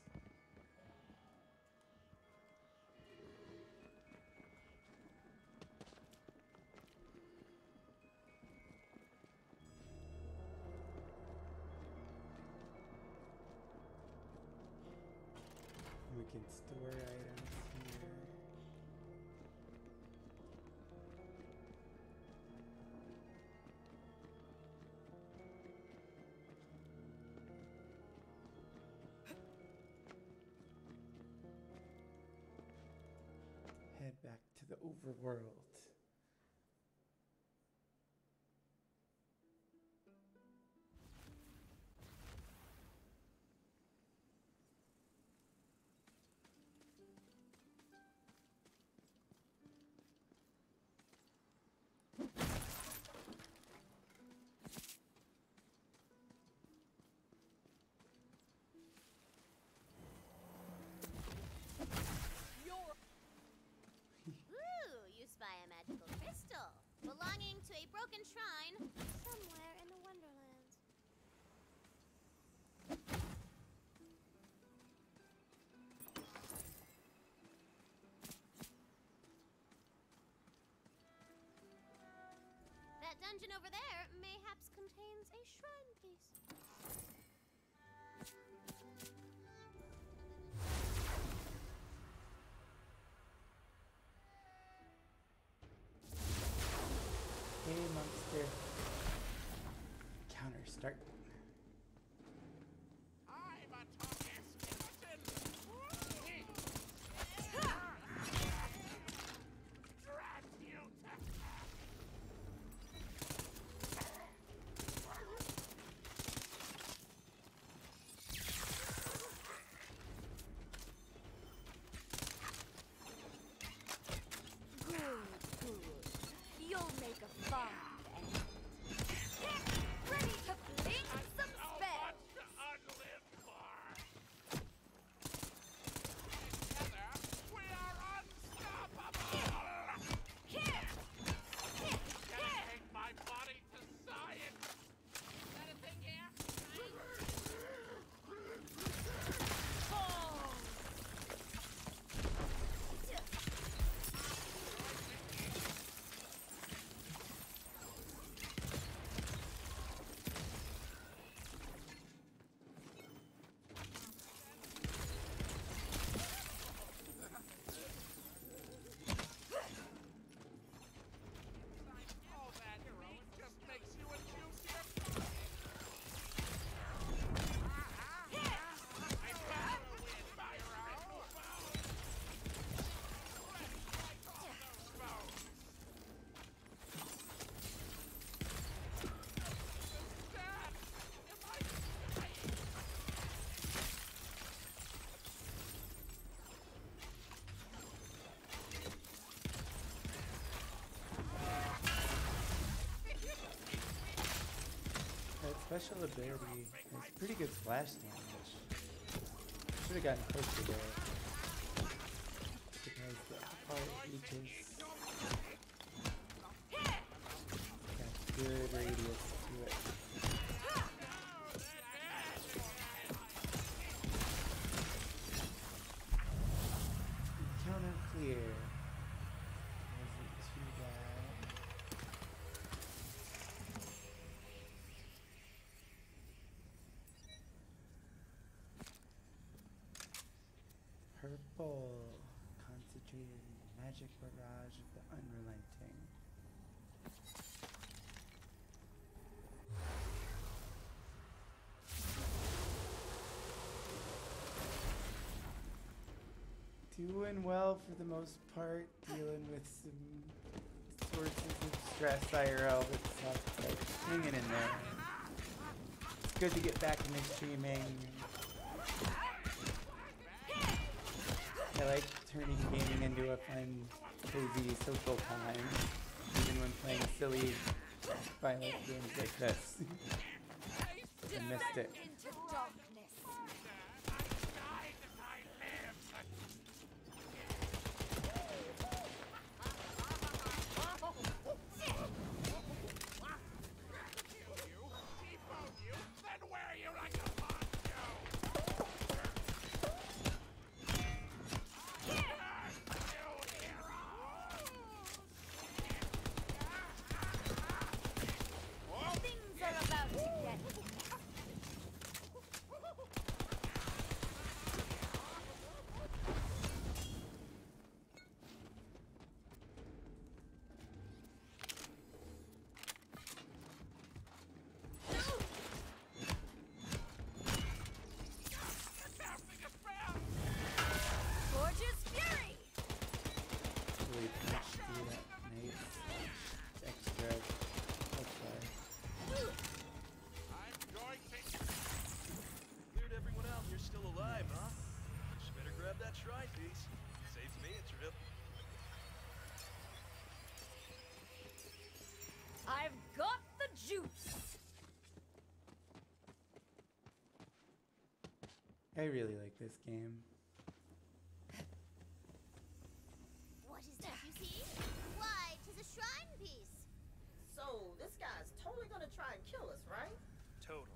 We can store items here. overworld. Ooh, you spy a magical crystal belonging to a broken shrine somewhere in the Wonderlands. That dungeon over there mayhaps contains a shrine piece. Hey, monster. Counter start. I'm a talking skeleton. Drat you to Good. You'll make a fun end. Ready to fling some spells. to unlive for. Together, we are unstoppable. Gonna take my body to science. Is that a thing here? All that heroic just makes you a juicier target. I better win by round. Let's fight off those foes. Dad, am I dying? That special ability has pretty good splash damage. Should have gotten closer there. Because the far it reaches. Got good radius to it. Counter clear. Wasn't too bad. Purple. Concentrated magic barrage of the unrelenting. Doing well for the most part, dealing with some sources of stress IRL, but stuff like hanging in there. It's good to get back into streaming. I like turning gaming into a fun, cozy social time, even when playing silly, violent games like this. I missed it. Into darkness. Then where you like a monster? Things are about to get juice. I really like this game. What is that you see? Why, 'tis a shrine piece. So, this guy's totally gonna try and kill us, right? Totally.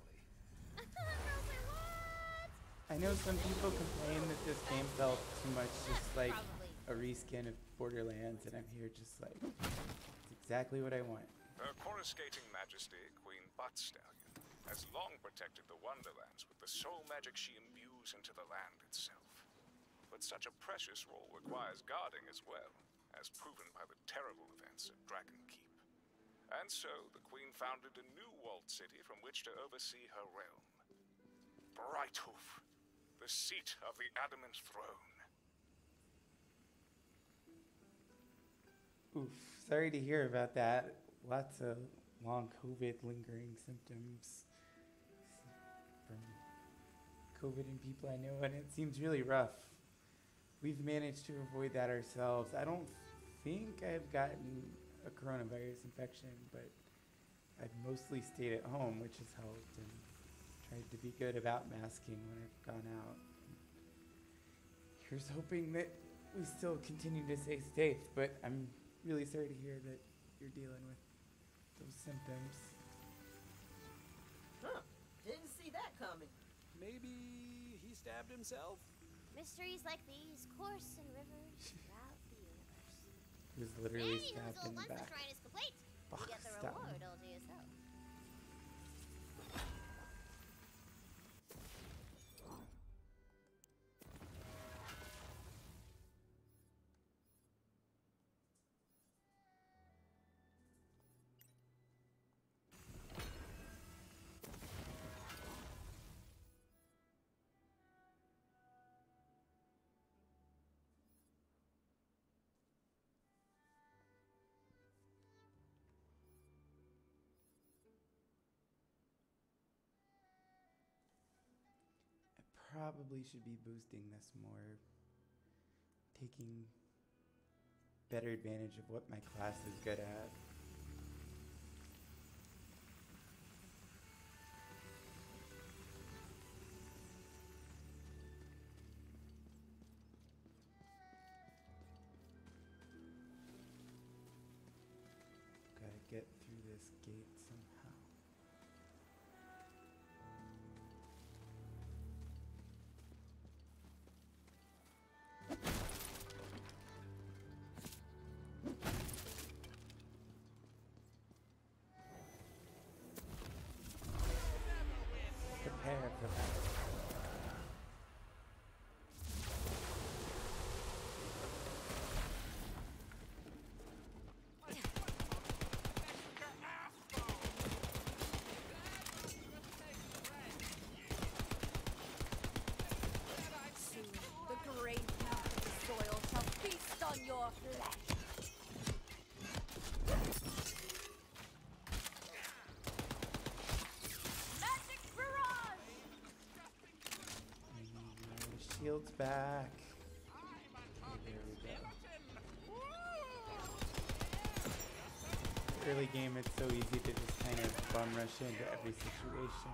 I know some people complain that this game felt too much just like a reskin of Borderlands, and I'm here just like, it's exactly what I want. Her coruscating majesty, Queen Buttstallion, has long protected the Wonderlands with the soul magic she imbues into the land itself. But such a precious role requires guarding as well, as proven by the terrible events at Dragon Keep. And so, the Queen founded a new walled city from which to oversee her realm. Brighthoof, the seat of the Adamant Throne. Oof, sorry to hear about that. Lots of long COVID lingering symptoms from COVID in people I know, and it seems really rough. We've managed to avoid that ourselves. I don't think I've gotten a coronavirus infection, but I've mostly stayed at home, which has helped, and tried to be good about masking when I've gone out. Here's hoping that we still continue to stay safe, but I'm really sorry to hear that you're dealing with those symptoms. Huh. Didn't see that coming. Maybe he stabbed himself? Mysteries like these course in rivers throughout the universe. He was literally Any stabbed whoozle, in the once the back. shrine is complete, you get the Stop. reward all to yourself. Probably should be boosting this more, taking better advantage of what my class is good at. Gotta get through this gate somehow. Prepare for that. Soon, the great mountain soil shall feast on your flesh. Magic barrage! I need my shields back. There we go. Early game, it's so easy to just kind of bum rush into every situation.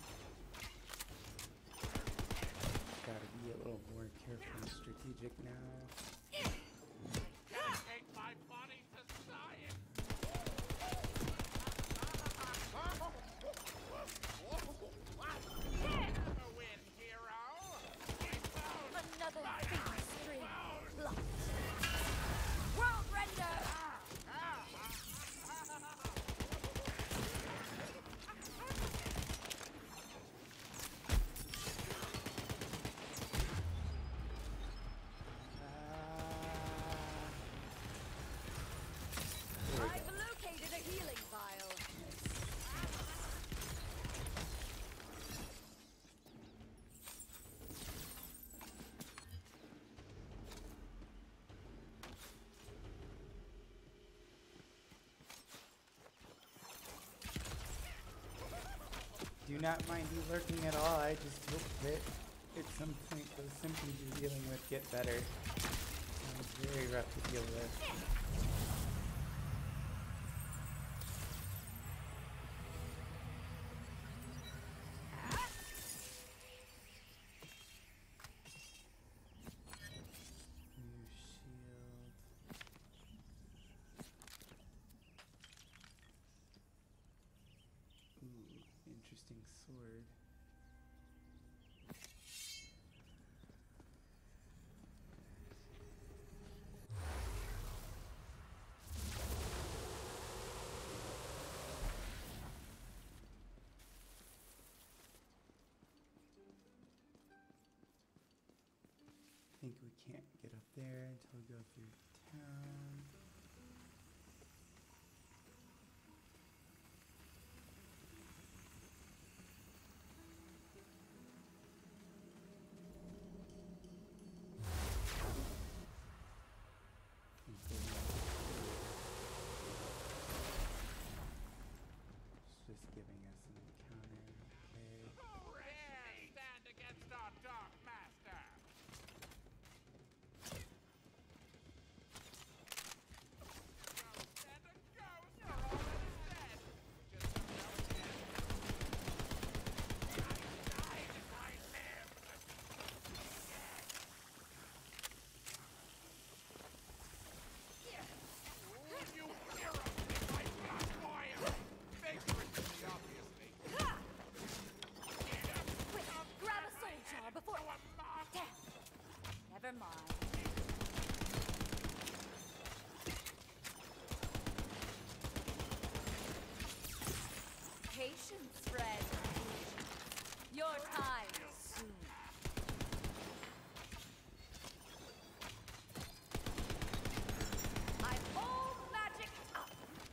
Gotta be a little more careful and strategic now. Dedicate my body to science! Never win, hero! Another famous string blocked. World render! There we I've go. located a healing vial. Do not mind you lurking at all. I just hope that at some point those symptoms you're dealing with get better. Sounds very rough to deal with. interesting sword. I think we can't get up there until we go through town. It's just giving us an encounter. Okay. Stand against our dark master. Grab a soul jar before. Never mind. Patience, friend. Your time is soon. I'm all magic up.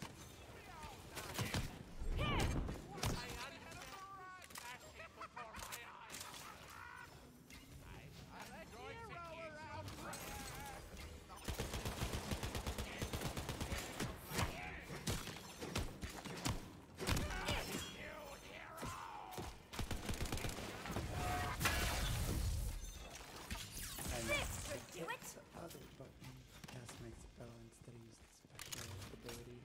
Do it. The other button. Cast my spell instead of use the special ability.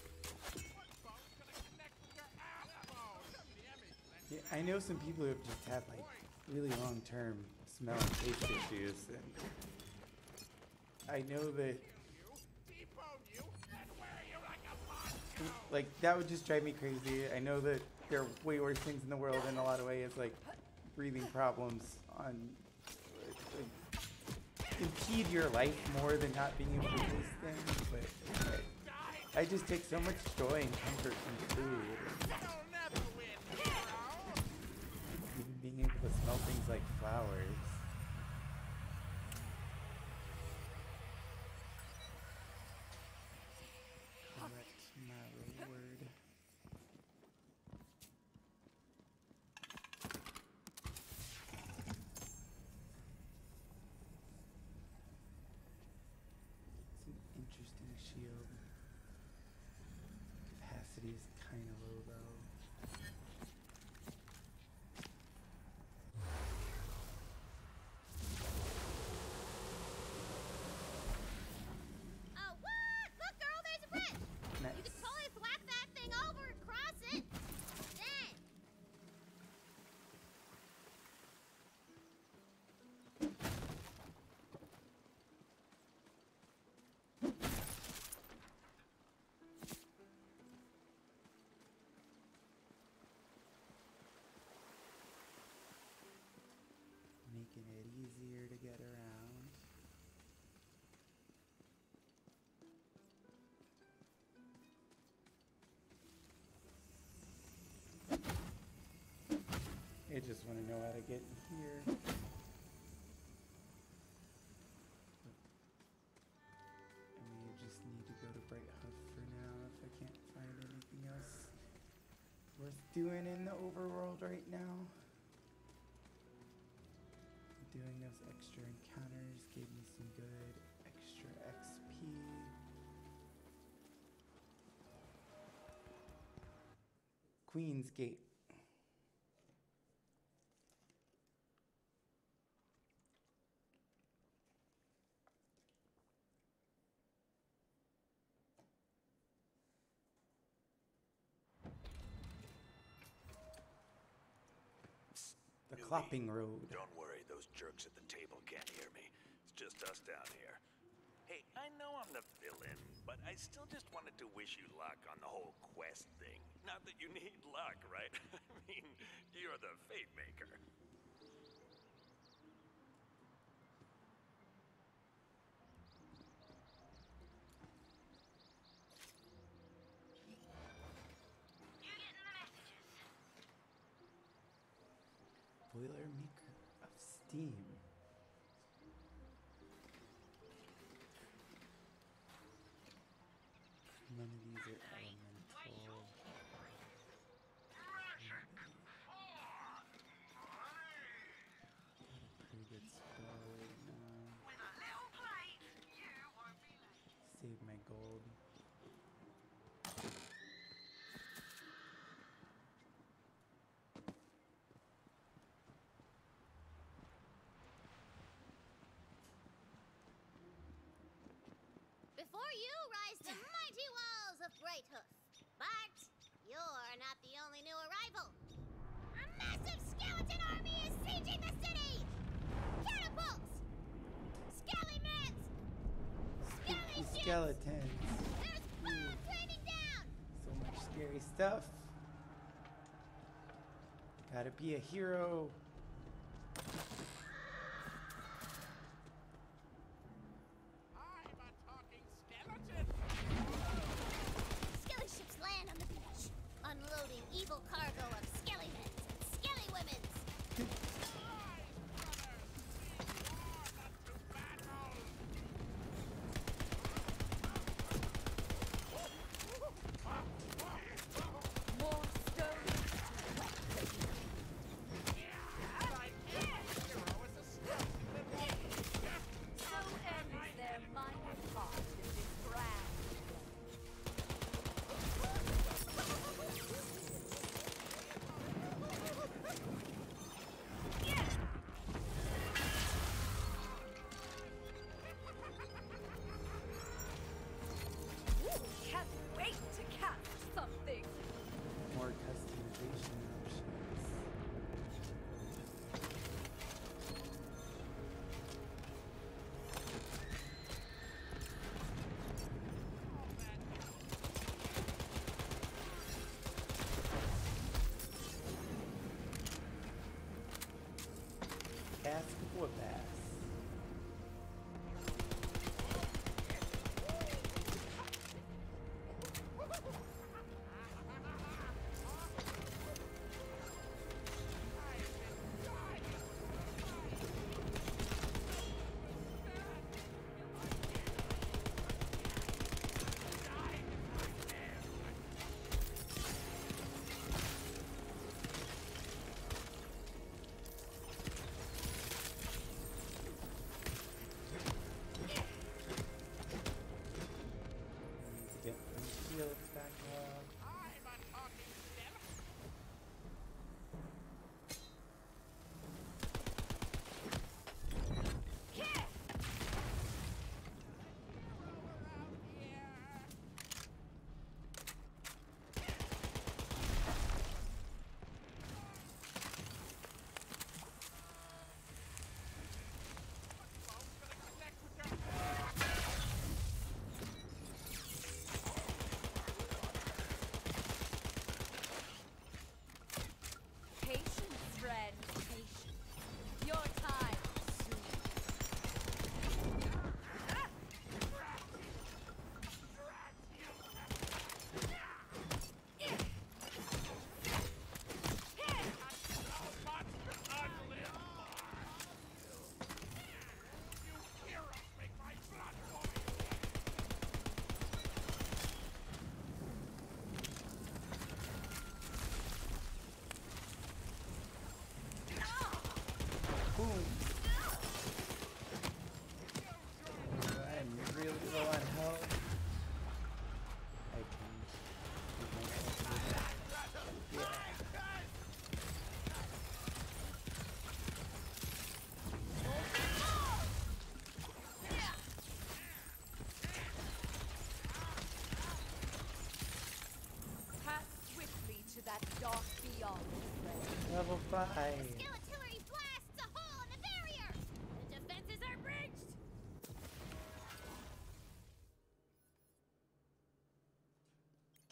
Yeah, I know some people who have just had like really long-term smell and taste issues, and I know that like that would just drive me crazy. I know that there are way worse things in the world in a lot of ways, like breathing problems on impede your life more than not being able to taste things, but I just take so much joy and comfort from food. Even being able to smell things like flowers. Collect my reward. It's an interesting shield. Capacity is kind of low though. Oh, what? Look, girl, there's a bridge. Nice. You can totally thwack that thing over and cross it. Dang. Making it easier to get around. I just want to know how to get here. I may just need to go to Bright Huff for now if I can't find anything else worth doing in the overworld right now. Doing those extra encounters gave me some good extra XP. Queen's Gate. The Clopping Road. Don't worry, those jerks at the table can't hear me. It's just us down here. Hey, I know I'm the villain, but I still just wanted to wish you luck on the whole quest thing. Not that you need luck, right? I mean, you're the Fate Maker. Boilermaker of Steam. None of these are elemental. Got a pretty good spell right now. Save my gold. Before you rise the mighty walls of Brighthoof. But you're not the only new arrival. A massive skeleton army is sieging the city! Catapults! Scallymans! Skelly ships! Skeletons. There's bombs raining down! So much scary stuff. Gotta be a hero. Skelly ships land on the beach, unloading evil cargo of skellymans and skellywomens. More stones So ends their minor part in this brand. Can't wait to catch something. More customization options. Cask of Woodbass. Get my shields back up. Patience, friend, patience. Your time soon. Boom. I'm really low on health. I can give myself a little. Yeah. Pass swiftly to that dark beyond, friend. Level 5. Skeletillery blasts a hole in the barrier! The defenses are breached!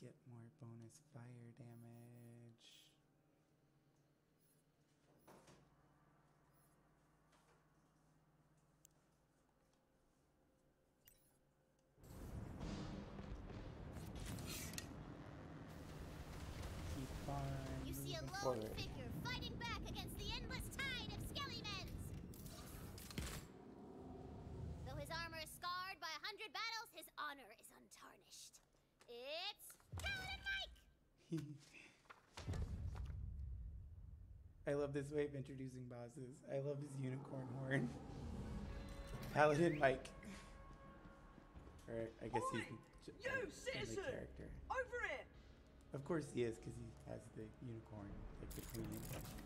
get more bonus fire damage. Keep on You see a moving lone forward. figure fighting back against the endless tide of Skellymens. Though his armor is scarred by 100 battles, his honor is untarnished. It's Paladin Mike! I love this way of introducing bosses. I love his unicorn horn. Paladin Mike. Or I guess he's the only character. Over here! Of course he is, because he has the unicorn, like the queen.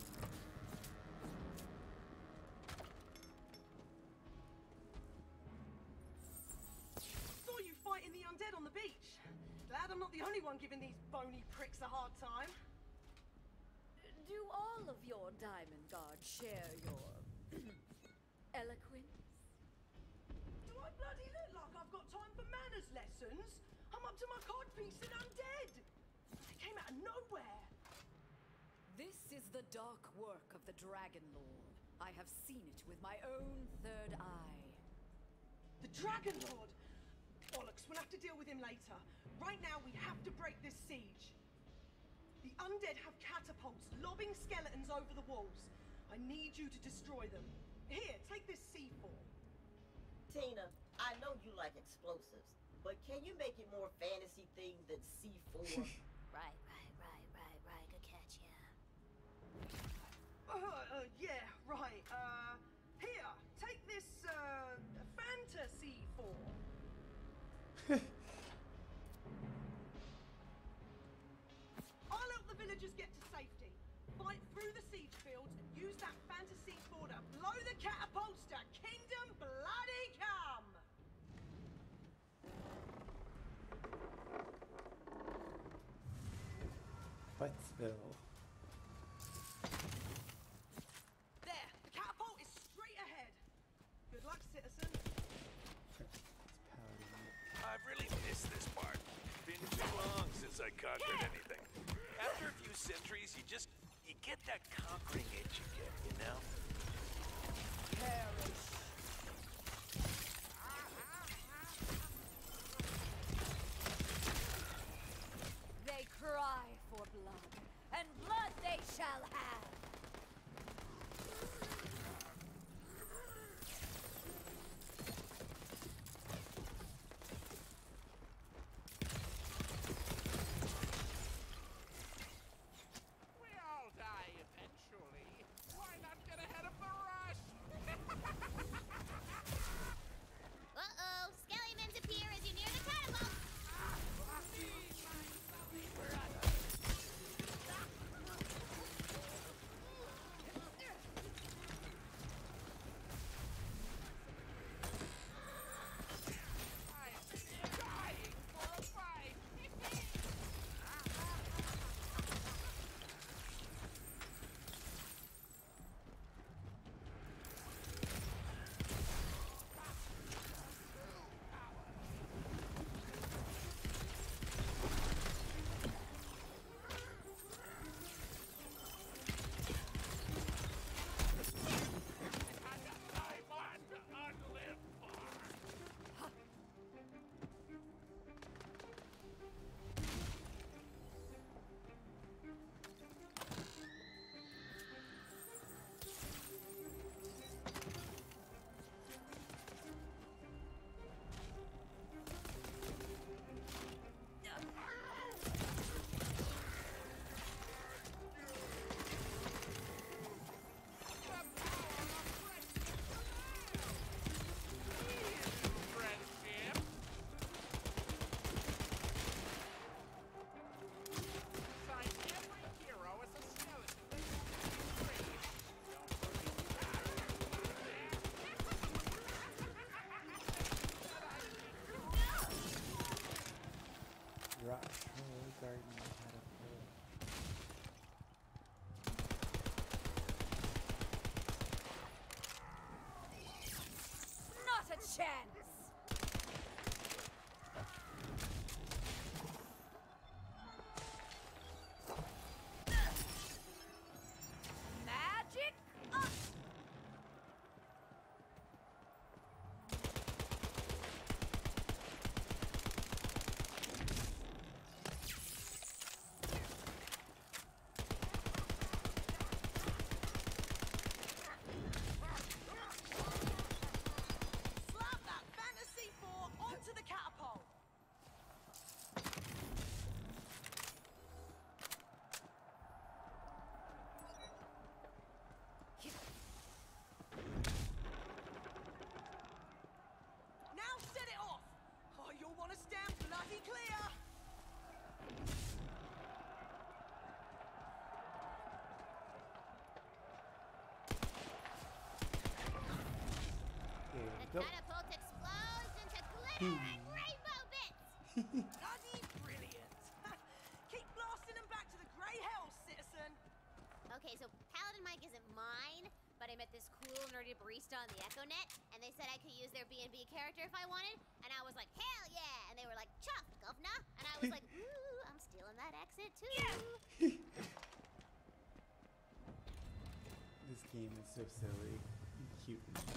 Saw you fighting the undead on the beach. Glad I'm not the only one giving these bony pricks a hard time. Do all of your Diamond Guards share your eloquence? Do I bloody look like I've got time for manners lessons? I'm up to my codpiece and undead. They came out of nowhere. This is the dark work of the Dragon Lord. I have seen it with my own third eye. The Dragon Lord? Bollocks, we'll have to deal with him later. Right now, we have to break this siege. The undead have catapults lobbing skeletons over the walls. I need you to destroy them. Here, take this C4. Tina, I know you like explosives, but can you make it more fantasy themed than C4? Right. Good catch, yeah. Yeah, right. Here, take this, fantasy 4. I'll help the villagers get to safety. Fight through the siege fields and use that fantasy 4 to blow the catapults to Kingdom Bloody Come! Buttsville. There, the catapult is straight ahead. Good luck, citizen. I've really missed this part. Been too long since I conquered anything. After a few centuries, you get that conquering itch you get, you know? Perish. They cry for blood, and blood they shall have. We all die eventually. Why not get ahead of the rush? Uh-oh, Skellymens appear as you near the catapult. Dying for a fight. I want to unlive for. Friendship. Sign every hero as a skeleton. Rock Hill Garden Catapult. Not a chance! Rainbow bits! Bloody brilliant! Keep blasting them back to the Grey Hells, citizen! Okay, so Paladin Mike isn't mine, but I met this cool nerdy barista on the EchoNet, and they said I could use their B&B character if I wanted, and I was like, hell yeah! And they were like, chuffed, governor! And I was like, ooh, I'm stealing that accent too! Yeah. This game is so silly and cute.